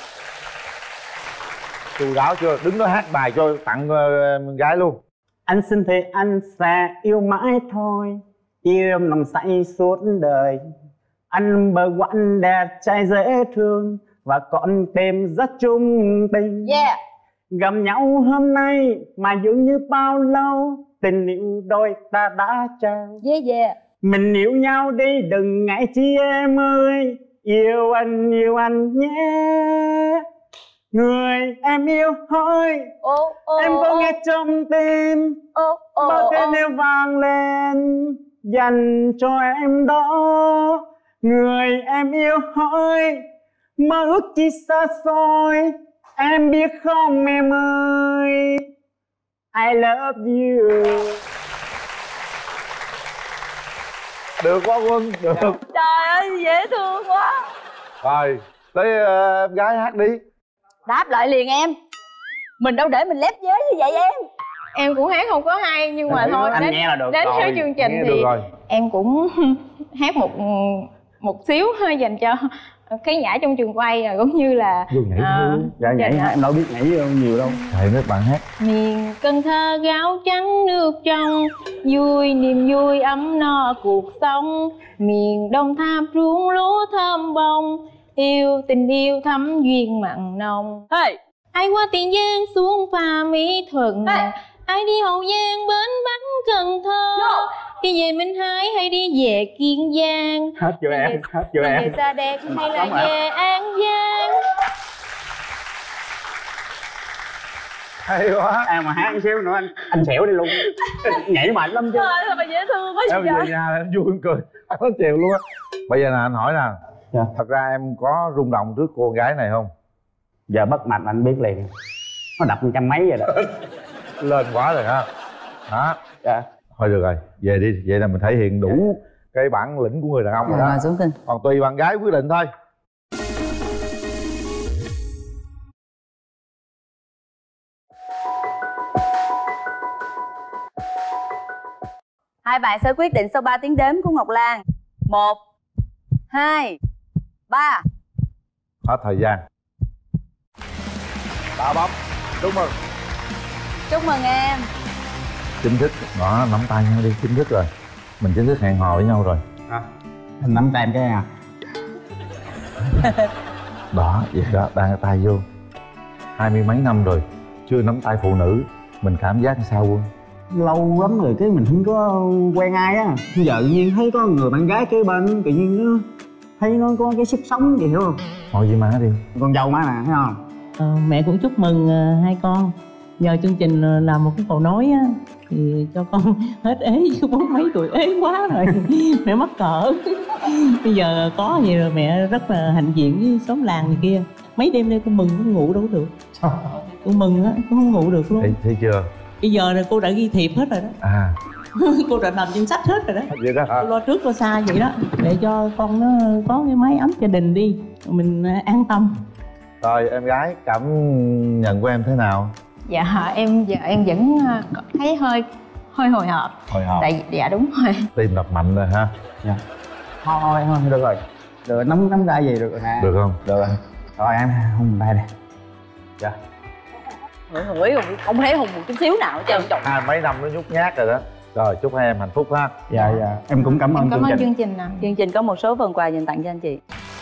Chu đáo chưa? Đứng đó hát bài cho tặng gái luôn. Anh xin thì anh sẽ yêu mãi thôi, yêu nồng say suốt đời. Anh bờ quặn đẹp trai dễ thương và còn thêm rất trung tình. Yeah. Gặp nhau hôm nay mà dường như bao lâu tình yêu đôi ta đã trao. Yeah. Mình yêu nhau đi đừng ngại chi em ơi, yêu anh nhé. Người em yêu hỡi, em có nghe trong tim bao tiếng yêu vang lên dành cho em đó. Người em yêu hỡi, mơ ước chi xa xôi, em biết không em ơi, I love you. Được quá Quân, được. Trời ơi dễ thương quá. Rồi, tới em gái hát đi. Đáp lại liền em. Mình đâu để mình lép vế như vậy em. Em cũng hát không có hay nhưng mà thôi anh nghe là được đến rồi. theo chương trình thì em cũng hát một xíu hơi dành cho khán giả trong trường quay rồi cũng như là dạ nhảy hả? Em đâu biết nhảy nhiều đâu. Thầy mấy bạn hát. Miền Cần Thơ gáo trắng nước trong, vui niềm vui ấm no cuộc sống. Miền Đồng Tháp ruộng lúa thơm bông, yêu tình yêu thắm duyên mặn nồng. Ai qua Tiền Giang xuống Pha Mỹ Thuận, ai đi Hậu Giang bến Bắc Cần Thơ, đi về Minh Hải hay đi về Kiên Giang. Hết chưa em, hết chưa em. Về Sa Đéc hay là về An Giang. Hay quá. Em mà hát một xíu nữa anh xẻo đi luôn. Nhảy mạnh lắm chứ. Trời ơi mà dễ thương quá. Em về nhà em vui em cười nó chiều luôn á. Bây giờ nè anh hỏi nè, thật ra em có rung động trước cô gái này không? Giờ bất mạch anh biết liền, nó đập 100 mấy rồi đó. Lên quá rồi ha. Đó. Dạ. Thôi được rồi, về đi. Vậy là mình thể hiện đủ cái bản lĩnh của người đàn ông rồi đó. Xuống tin. Còn tùy bạn gái quyết định thôi. Hai bạn sẽ quyết định sau 3 tiếng đếm của Ngọc Lan. 1 2 3. Hết thời gian. Ba bấm. Chúc mừng. Chúc mừng em. Chính thức. Đó, nắm tay nhau đi. Chính thức rồi. Mình chính thức hẹn hò với nhau rồi. Anh nắm tay em cái à. Đó, vậy đó, đang tay vô 20 mấy năm rồi chưa nắm tay phụ nữ, mình cảm giác sao Quân? Lâu lắm rồi cái mình không có quen ai á, giờ tự nhiên thấy có người bạn gái kế bên tự nhiên nó thấy nó có cái sức sống gì, hiểu không? Ngồi với má đi. Con dâu má nè, thấy không? Mẹ cũng chúc mừng hai con. Nhờ chương trình làm một cái cầu nối á thì cho con hết ế, chứ 40 mấy tuổi ế quá rồi. Mẹ mắc cỡ. Bây giờ có gì rồi mẹ rất là hạnh diện với xóm làng này kia. Mấy đêm nay con mừng con ngủ đâu được. Con mừng á, con không ngủ được luôn. Thấy chưa? Bây giờ là cô đã ghi thiệp hết rồi đó. À. Cô đã làm danh sách hết rồi đó. Vậy đó hả? Cô lo trước lo xa vậy đó, để cho con nó có cái mái ấm gia đình đi, mình an tâm. Rồi em gái, cảm nhận của em thế nào? Dạ em giờ em vẫn thấy hơi hồi hộp. Hồi hộp. Dạ đúng rồi. Tim đập mạnh rồi ha. Dạ. Thôi được rồi. Được, nắm ra gì được rồi nè. Được không? Được rồi. Rồi em hôn tay đây. Dạ. Hửi không thấy hùng một chút xíu nào hết trơn. Mấy năm nó nhút nhát rồi đó. Rồi chúc hai em hạnh phúc ha. Dạ. Em cũng cảm ơn chương trình nè. Chương trình có một số phần quà dành tặng cho anh chị.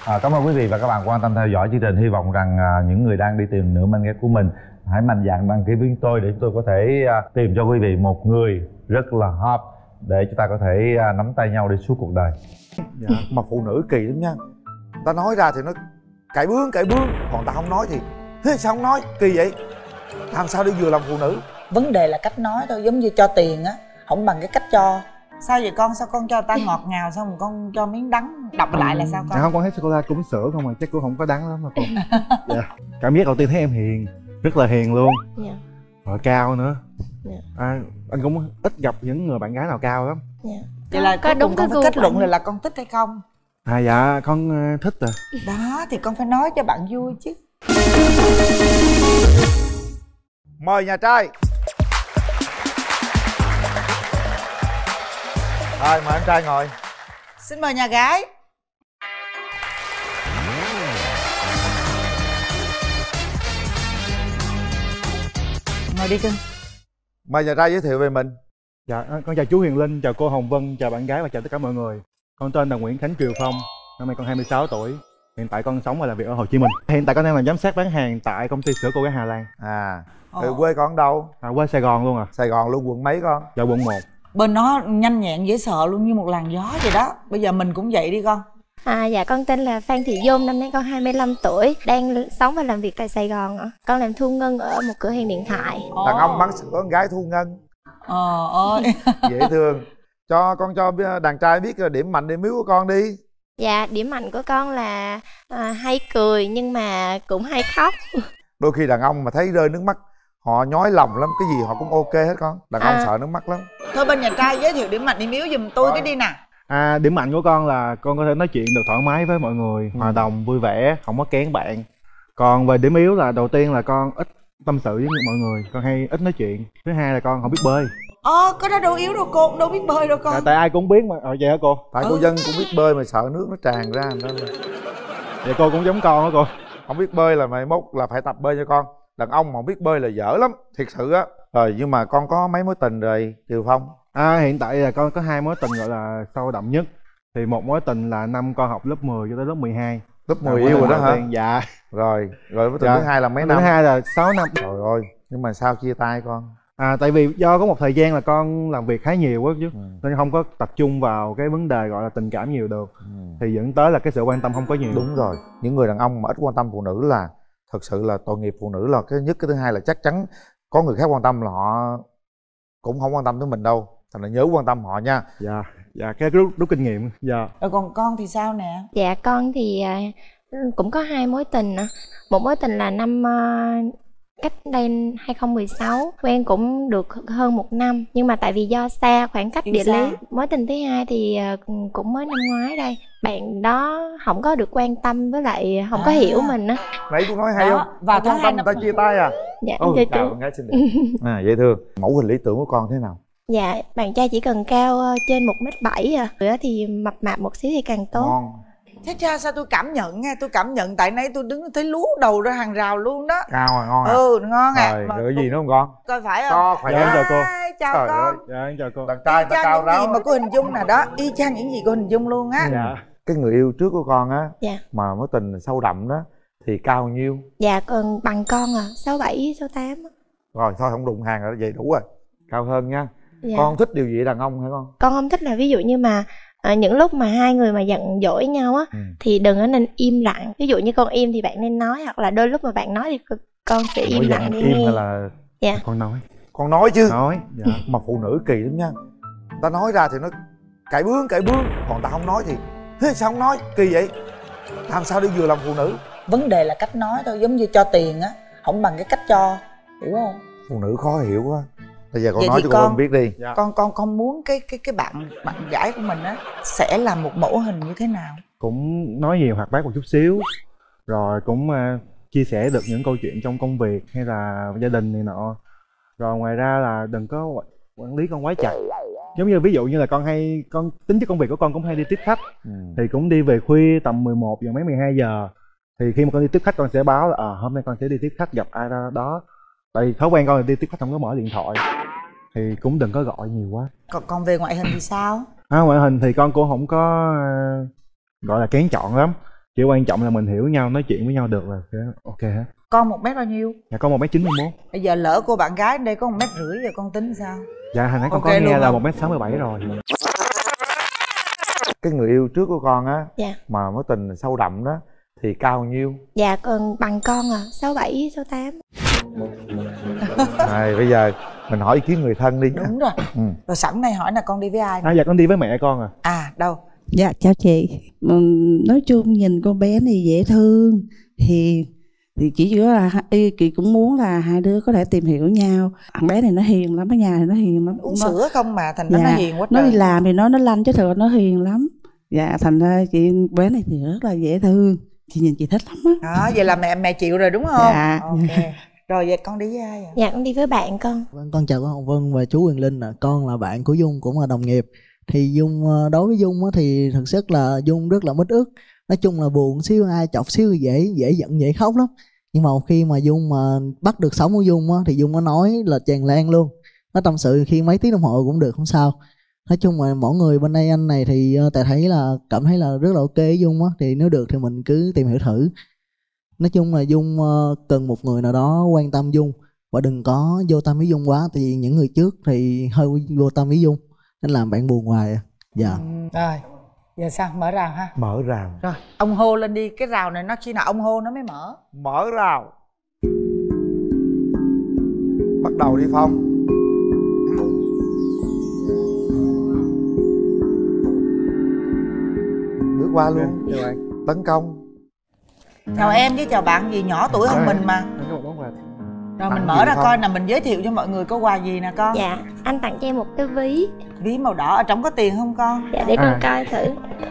Cảm ơn quý vị và các bạn quan tâm theo dõi chương trình. Hy vọng rằng những người đang đi tìm nửa minh ghép của mình hãy mạnh dạn đăng ký với chúng tôi để chúng tôi có thể tìm cho quý vị một người rất là hợp để chúng ta có thể nắm tay nhau đi suốt cuộc đời. Dạ. Mà phụ nữ kỳ lắm nha, ta nói ra thì nó cãi bướng, còn ta không nói thì thế sao không nói, kỳ vậy. Làm sao để vừa lòng phụ nữ? Vấn đề là cách nói thôi, giống như cho tiền á, không bằng cái cách cho. Sao vậy con? Sao con cho ta ngọt ngào, xong rồi con cho miếng đắng, đọc lại là sao con? Dạ không, con thấy sô-cô-la cũng sữa không mà chắc cũng không có đắng lắm mà con. Dạ. Cảm giác đầu tiên thấy em hiền, rất là hiền luôn. Dạ. Rồi cao nữa. Dạ. Anh cũng ít gặp những người bạn gái nào cao lắm. Dạ. Vậy là có đúng con phải kết luận là con thích hay không? Dạ con thích rồi. Đó thì con phải nói cho bạn vui chứ. Mời nhà trai. Rồi mời anh trai ngồi. Xin mời nhà gái. Ngồi đi cưng. Mời nhà trai giới thiệu về mình. Dạ, con chào chú Huyền Linh, chào cô Hồng Vân, chào bạn gái và chào tất cả mọi người. Con tên là Nguyễn Khánh Kiều Phong, năm nay con 26 tuổi. Hiện tại con sống và làm việc ở Hồ Chí Minh. Hiện tại con đang làm giám sát bán hàng tại công ty sữa cô gái Hà Lan. Quê con ở đâu? Quê Sài Gòn luôn à. Sài Gòn luôn, quận mấy con? Dạ quận 1. Bên nó nhanh nhẹn dễ sợ luôn, như một làn gió vậy đó. Bây giờ mình cũng vậy đi con. Dạ con tên là Phan Thị Dung, năm nay con 25 tuổi, đang sống và làm việc tại Sài Gòn ạ. Con làm thu ngân ở một cửa hàng điện thoại. Đàn ông bán sữa, con gái thu ngân. Ơi. Dễ thương. Con cho đàn trai biết điểm mạnh điểm yếu của con đi. Dạ, điểm mạnh của con là hay cười nhưng mà cũng hay khóc. Đôi khi đàn ông mà thấy rơi nước mắt họ nhói lòng lắm, cái gì họ cũng ok hết con. Đàn ông sợ nước mắt lắm. Thôi bên nhà trai giới thiệu điểm mạnh điểm yếu giùm tôi cái đi nè. Điểm mạnh của con là con có thể nói chuyện được thoải mái với mọi người, hòa đồng, vui vẻ, không có kén bạn. Còn về điểm yếu là đầu tiên là con ít tâm sự với mọi người, con hay ít nói chuyện. Thứ hai là con không biết bơi. Có đó đâu yếu đâu cô, đâu biết bơi đâu con. Tại ai cũng biết mà. Vậy hả cô? Tại cô Dân cũng biết bơi mà sợ nước nó tràn ra đó. Vậy cô cũng giống con đó cô. Không biết bơi là mai mốt là phải tập bơi cho con. Đàn ông mà không biết bơi là dở lắm, thiệt sự á. Rồi nhưng mà con có mấy mối tình rồi Kiều Phong? Hiện tại là con có 2 mối tình gọi là sâu đậm nhất. Thì một mối tình là năm con học lớp 10 cho tới lớp 12. Lớp 10 yêu rồi đó hả? Dạ. Rồi mối tình thứ hai là mấy năm? Thứ hai là 6 năm. Trời ơi, nhưng mà sao chia tay con? Tại vì do có một thời gian là con làm việc khá nhiều quá chứ, nên không có tập trung vào cái vấn đề gọi là tình cảm nhiều được. Thì dẫn tới là cái sự quan tâm không có nhiều. Đúng rồi, những người đàn ông mà ít quan tâm phụ nữ là thật sự là tội nghiệp phụ nữ là cái nhất. Cái thứ hai là chắc chắn có người khác quan tâm là họ cũng không quan tâm tới mình đâu, thành là nhớ quan tâm họ nha. Dạ cái rút kinh nghiệm. Dạ. Rồi còn con thì sao nè? Dạ con thì cũng có 2 mối tình. Một mối tình là năm cách đây 2016, quen cũng được hơn 1 năm, nhưng mà tại vì do xa, khoảng cách địa lý. Mối tình thứ hai thì cũng mới năm ngoái đây. Bạn đó không có được quan tâm, với lại không có hiểu mình á. Nãy tôi nói hay không? Và quan tâm người ta chia tay à? Dạ chào con gái xinh đẹp. Dễ thương. Mẫu hình lý tưởng của con thế nào? Dạ bạn trai chỉ cần cao trên 1m7 à, thì mập mạp một xíu thì càng tốt. Ngon. Thế cha sao tôi cảm nhận nha, tôi cảm nhận tại nãy tôi đứng thấy lú đầu ra hàng rào luôn đó. Cao à, ngon à. Ngon à. Rồi cái gì nữa không con? Coi phải không? Có, khỏe. Dạ, chào cô. Chào con. Dạ em chào cô. Đàn trai ta cao ráo. ráo. Mà cô hình dung nè đó, y chang những gì cô hình dung luôn á. Dạ. Cái người yêu trước của con á, dạ, mà mối tình sâu đậm đó thì cao nhiêu? Dạ còn bằng con à, 67, 68. Rồi thôi không đụng hàng rồi, vậy đủ rồi. Cao hơn nha. Dạ. Con thích điều gì đàn ông hả con? Con không thích là ví dụ như mà những lúc mà hai người mà giận dỗi nhau á, thì đừng có nên im lặng. Ví dụ như con im thì bạn nên nói, hoặc là đôi lúc mà bạn nói thì con sẽ im lặng để im nghe. hay là dạ, con nói? Con nói chứ. Nói. Dạ. Mà phụ nữ kỳ lắm nha. Ta nói ra thì nó cãi bướng, còn ta không nói thì thế sao không nói, kỳ vậy. Làm sao để vừa lòng phụ nữ? Vấn đề là cách nói thôi, giống như cho tiền á, không bằng cái cách cho, hiểu không? Phụ nữ khó hiểu quá. Bây giờ con vậy nói cho con biết đi. Dạ. Con muốn cái bạn gái của mình á sẽ là một mẫu hình như thế nào? Cũng nói nhiều hoạt bát một chút xíu, rồi cũng chia sẻ được những câu chuyện trong công việc hay là gia đình này nọ. Rồi ngoài ra là đừng có quản lý con quá chặt. Giống như ví dụ như là con tính chất công việc của con cũng hay đi tiếp khách, thì cũng đi về khuya tầm 11 giờ mấy 12 giờ. Thì khi mà con đi tiếp khách con sẽ báo là hôm nay con sẽ đi tiếp khách, gặp ai đó. Tại vì thói quen con là đi tiếp khách không có mở điện thoại, thì cũng đừng có gọi nhiều quá. Còn về ngoại hình thì sao? Ngoại hình thì con cũng không có gọi là kén chọn lắm. chỉ quan trọng là mình hiểu nhau, nói chuyện với nhau được là ok hết. Con 1 mét bao nhiêu? Dạ con 1m91. Bây giờ lỡ cô bạn gái đây có 1,5 mét rồi con tính sao? Dạ hồi nãy con Ok có nghe là không? 1m67 rồi. Cái người yêu trước của con á, Dạ. mà mối tình sâu đậm đó thì cao bao nhiêu? Dạ còn bằng con 67, 68. Bây giờ mình hỏi ý kiến người thân đi. Đúng rồi. Rồi sẵn này hỏi là con đi với ai? Dạ con đi với mẹ con à. Đâu? Dạ chào chị. Nói chung nhìn con bé này dễ thương thì chỉ là chị cũng muốn là hai đứa có thể tìm hiểu nhau. Thằng bé này nó hiền lắm, ở nhà thì nó hiền lắm. Uống sữa không mà thành ra nó hiền quá nó trời. đi làm thì nó lanh chứ thật nó hiền lắm. Dạ thành ra chị bé này thì rất là dễ thương. Chị nhìn chị thích lắm á. Đó, vậy là mẹ chịu rồi đúng không? Dạ. Ok. Rồi vậy con đi với ai ạ? Dạ con đi với bạn con. Vâng, con chào cô Hồng Vân và chú Quyền Linh ạ. Con là bạn của Dung, cũng là đồng nghiệp. Thì Dung, đối với Dung thì thực chất là Dung rất là mít ức. Nói chung là buồn xíu, ai chọc xíu dễ giận dễ khóc lắm. Nhưng mà khi mà Dung mà bắt được sống của Dung á, thì Dung nó nói là tràn lan luôn. Nó tâm sự khi mấy tiếng đồng hồ cũng được, không sao. Nói chung là mỗi người bên đây anh này thì Tài thấy là cảm thấy là rất là ok với Dung á. Thì nếu được thì mình cứ tìm hiểu thử. Nói chung là Dung cần một người nào đó quan tâm Dung và đừng có vô tâm với Dung quá. Thì những người trước thì hơi vô tâm với Dung nên làm bạn buồn hoài. Dạ. Rồi giờ sao, mở rào ha? Mở rào. Rồi ông hô lên đi, cái rào này nó khi nào ông hô nó mới mở. Mở rào. Bắt đầu đi Phong. Bước qua luôn. Tấn công. Chào em với chào bạn gì nhỏ tuổi hơn mình mà. Rồi mình mở ra coi nè, mình giới thiệu cho mọi người có quà gì nè con. Dạ anh tặng cho em một cái ví. Ví màu đỏ, ở trong có tiền không con? Dạ để con coi thử.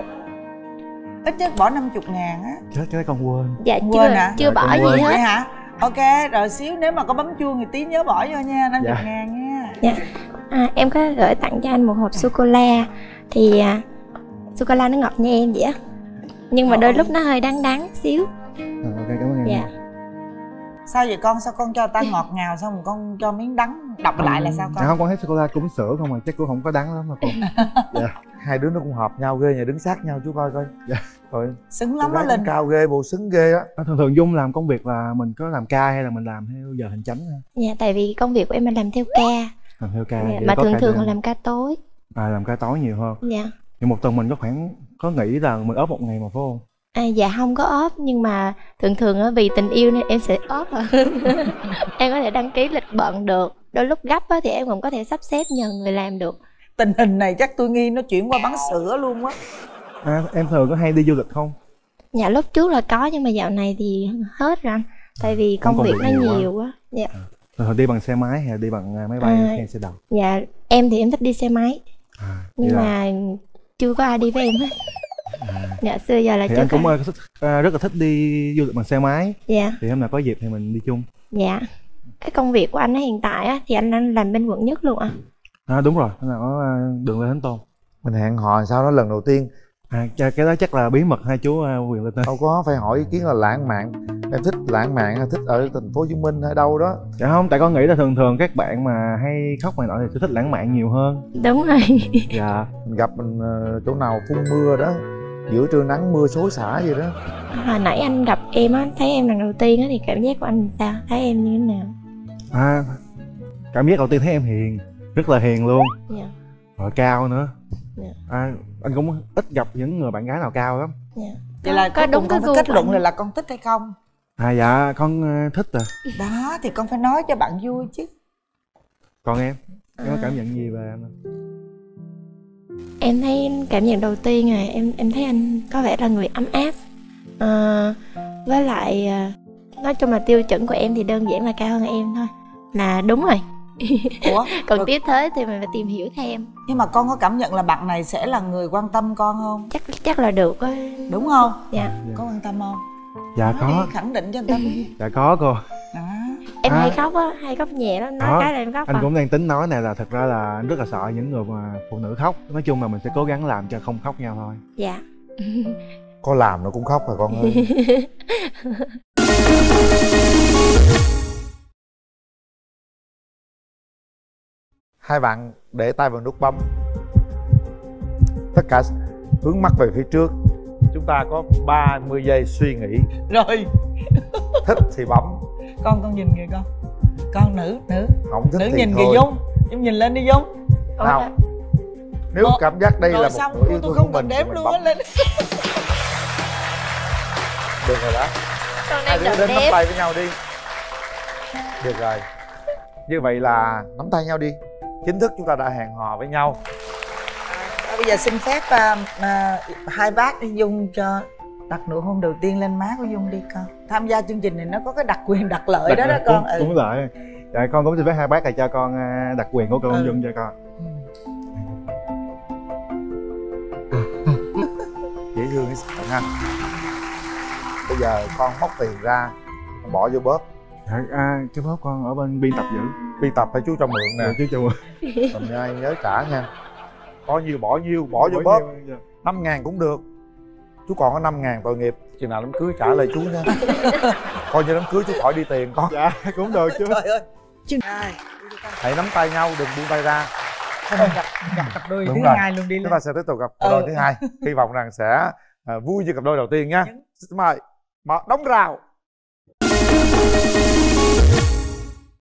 Ít nhất bỏ 50.000 á. Chết cái con quên. Dạ Quên hả? chưa bỏ gì hết. Vậy hả? Ok, rồi xíu nếu mà có bấm chuông thì tí nhớ bỏ vô nha, 50.000 nha. Dạ. Em có gửi tặng cho anh một hộp sô cô la. Thì sô cô la nó ngọt như em vậy á, nhưng mà đôi lúc nó hơi đắng đắng xíu. Ok cảm ơn em. Dạ. Sao vậy con? Sao con cho ta ngọt ngào xong rồi con cho miếng đắng? Đọc lại là sao con? Dạ không, con thấy sô-cô-la cũng sữa không mà chắc cũng không có đắng lắm mà con. Dạ. Hai đứa nó cũng hợp nhau ghê, nhà đứng sát nhau chú coi coi. Dạ. Rồi. Xứng lắm đó Linh. Cao ghê, bộ xứng ghê á. Thường Dung làm công việc là mình có làm ca hay là mình làm theo giờ hành chánh ha? Dạ tại vì công việc của em là làm theo ca. Làm theo ca. Dạ, mà thường là làm ca tối. Làm ca tối nhiều hơn. Dạ. Nhưng một tuần mình có nghĩ là mình ốp một ngày mà phải không? Dạ không có ốp, nhưng mà thường á vì tình yêu nên em sẽ ốp. Em có thể đăng ký lịch bận được, đôi lúc gấp á thì em cũng có thể sắp xếp nhờ người làm được. Tình hình này chắc tôi nghi nó chuyển qua bán sữa luôn á. Em thường có hay đi du lịch không? Dạ lúc trước là có, nhưng mà dạo này thì hết rồi anh. Tại vì công việc nó nhiều quá. Dạ. Thường đi bằng xe máy hay đi bằng máy bay hay xe đạp? Dạ em thì em thích đi xe máy. Nhưng mà chưa có ai đi với em hết. Dạ xưa giờ là thì chưa anh cũng có. rất là thích đi du lịch bằng xe máy. Dạ. Thì hôm nào có dịp thì mình đi chung. Dạ. Cái công việc của anh á hiện tại á thì anh làm bên quận Nhất luôn ạ. Đúng rồi, hôm nào có đường lên Thánh Tôn. Mình hẹn hò sao đó lần đầu tiên. Cái đó chắc là bí mật hai chú Quyền Linh. Đâu có, phải hỏi ý kiến là lãng mạn. Em thích lãng mạn hay thích ở thành phố Hồ Chí Minh hay đâu đó? Dạ không, tại con nghĩ là thường các bạn mà hay khóc này nọ thì sẽ thích lãng mạn nhiều hơn. Đúng rồi. Dạ. Mình gặp mình chỗ nào phun mưa đó, giữa trưa nắng mưa xối xả gì đó. Hồi nãy anh gặp em á, thấy em lần đầu tiên á thì cảm giác của anh sao? Thấy em như thế nào? Cảm giác đầu tiên thấy em hiền, rất là hiền luôn. Dạ. Rồi cao nữa. Dạ. Anh cũng ít gặp những người bạn gái nào cao lắm. Dạ. Vậy là có đúng con phải kết luận là con thích hay không? Dạ con thích rồi. Đó thì con phải nói cho bạn vui chứ. Còn em có cảm nhận gì về em? Em thấy cảm nhận đầu tiên là em thấy anh có vẻ là người ấm áp. Với lại nói chung là tiêu chuẩn của em thì đơn giản là cao hơn em thôi. Là đúng rồi. Ủa? Còn tiếp thế thì mình phải tìm hiểu thêm. Nhưng mà con có cảm nhận là bạn này sẽ là người quan tâm con không? Chắc là được á. Đúng không? Dạ. Có quan tâm không? Dạ có. Khẳng định cho người ta biết. Dạ có cô. Em hay khóc á, hay khóc nhẹ lắm, nói cái là em khóc. Anh cũng đang tính nói này là thật ra là anh rất là sợ những người mà phụ nữ khóc. Nói chung là mình sẽ cố gắng làm cho không khóc nhau thôi. Dạ. Có làm nó cũng khóc rồi con ơi. Hai bạn để tay vào nút bấm. Tất cả hướng mắt về phía trước. Chúng ta ta có 30 giây suy nghĩ. Rồi. Thích thì bấm. Con nhìn kìa con nữ Không thích nữ thì nhìn thôi. kìa Dung nhìn lên đi Dung. Nào. Nếu cảm giác đây rồi là một xong nửa yêu tôi thương không của cần mình thì đếm mình luôn bấm. á lên. Được rồi đó. Hai đứa đến nắm tay với nhau đi. Được rồi. Như vậy là nắm tay nhau đi. Chính thức chúng ta đã hẹn hò với nhau. Bây giờ xin phép hai bác đi Dung cho đặt nụ hôn đầu tiên lên má của Dung đi con. Tham gia chương trình này nó có cái đặc quyền đặc lợi đó con. Đúng rồi. Dạ con cũng xin phép hai bác là cho con đặc quyền của con Dung cho con. Dễ thương hay sao ha. Bây giờ con móc tiền ra bỏ vô bóp. Cái bóp con ở bên biên tập giữ. Biên tập phải chú cho mượn nè. Chú cho mượn. Mình ai nhớ trả nha. Có nhiêu bỏ nhiêu, bỏ vô bóp. 5.000 cũng được. Chú còn có 5.000 tội nghiệp. Chừng nào đám cưới trả lời chú nha. Coi như đám cưới chú khỏi đi tiền con. Dạ cũng được chú. Trời ơi. Hãy nắm tay nhau, đừng buông tay ra. Gặp cặp đôi Đúng thứ rồi. hai luôn đi. Chúng ta sẽ tiếp tục gặp cặp đôi thứ hai. Hy vọng rằng sẽ vui như cặp đôi đầu tiên nhá. Xin mời. Đóng rào.